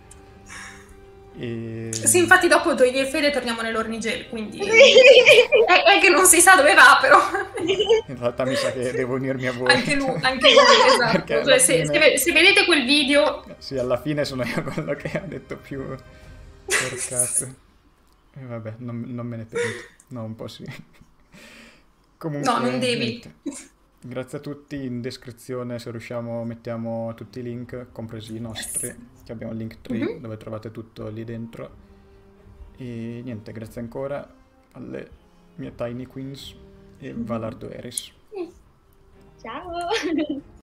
Sì, infatti dopo togli il Fede torniamo nell'Ornigel, quindi è che non si sa dove va, però in realtà mi sa che devo unirmi a voi. Anche lui, esatto. Cioè, se vedete quel video... Sì, alla fine sono io quello che ha detto più porcato. E vabbè, non me ne pento. No, un po' sì. Comunque, no, non devi. Niente. Grazie a tutti, in descrizione se riusciamo mettiamo tutti i link, compresi i nostri, che abbiamo il Linktree dove trovate tutto lì dentro. E niente, grazie ancora alle mie Tiny Queens e Valardo Eris. Ciao!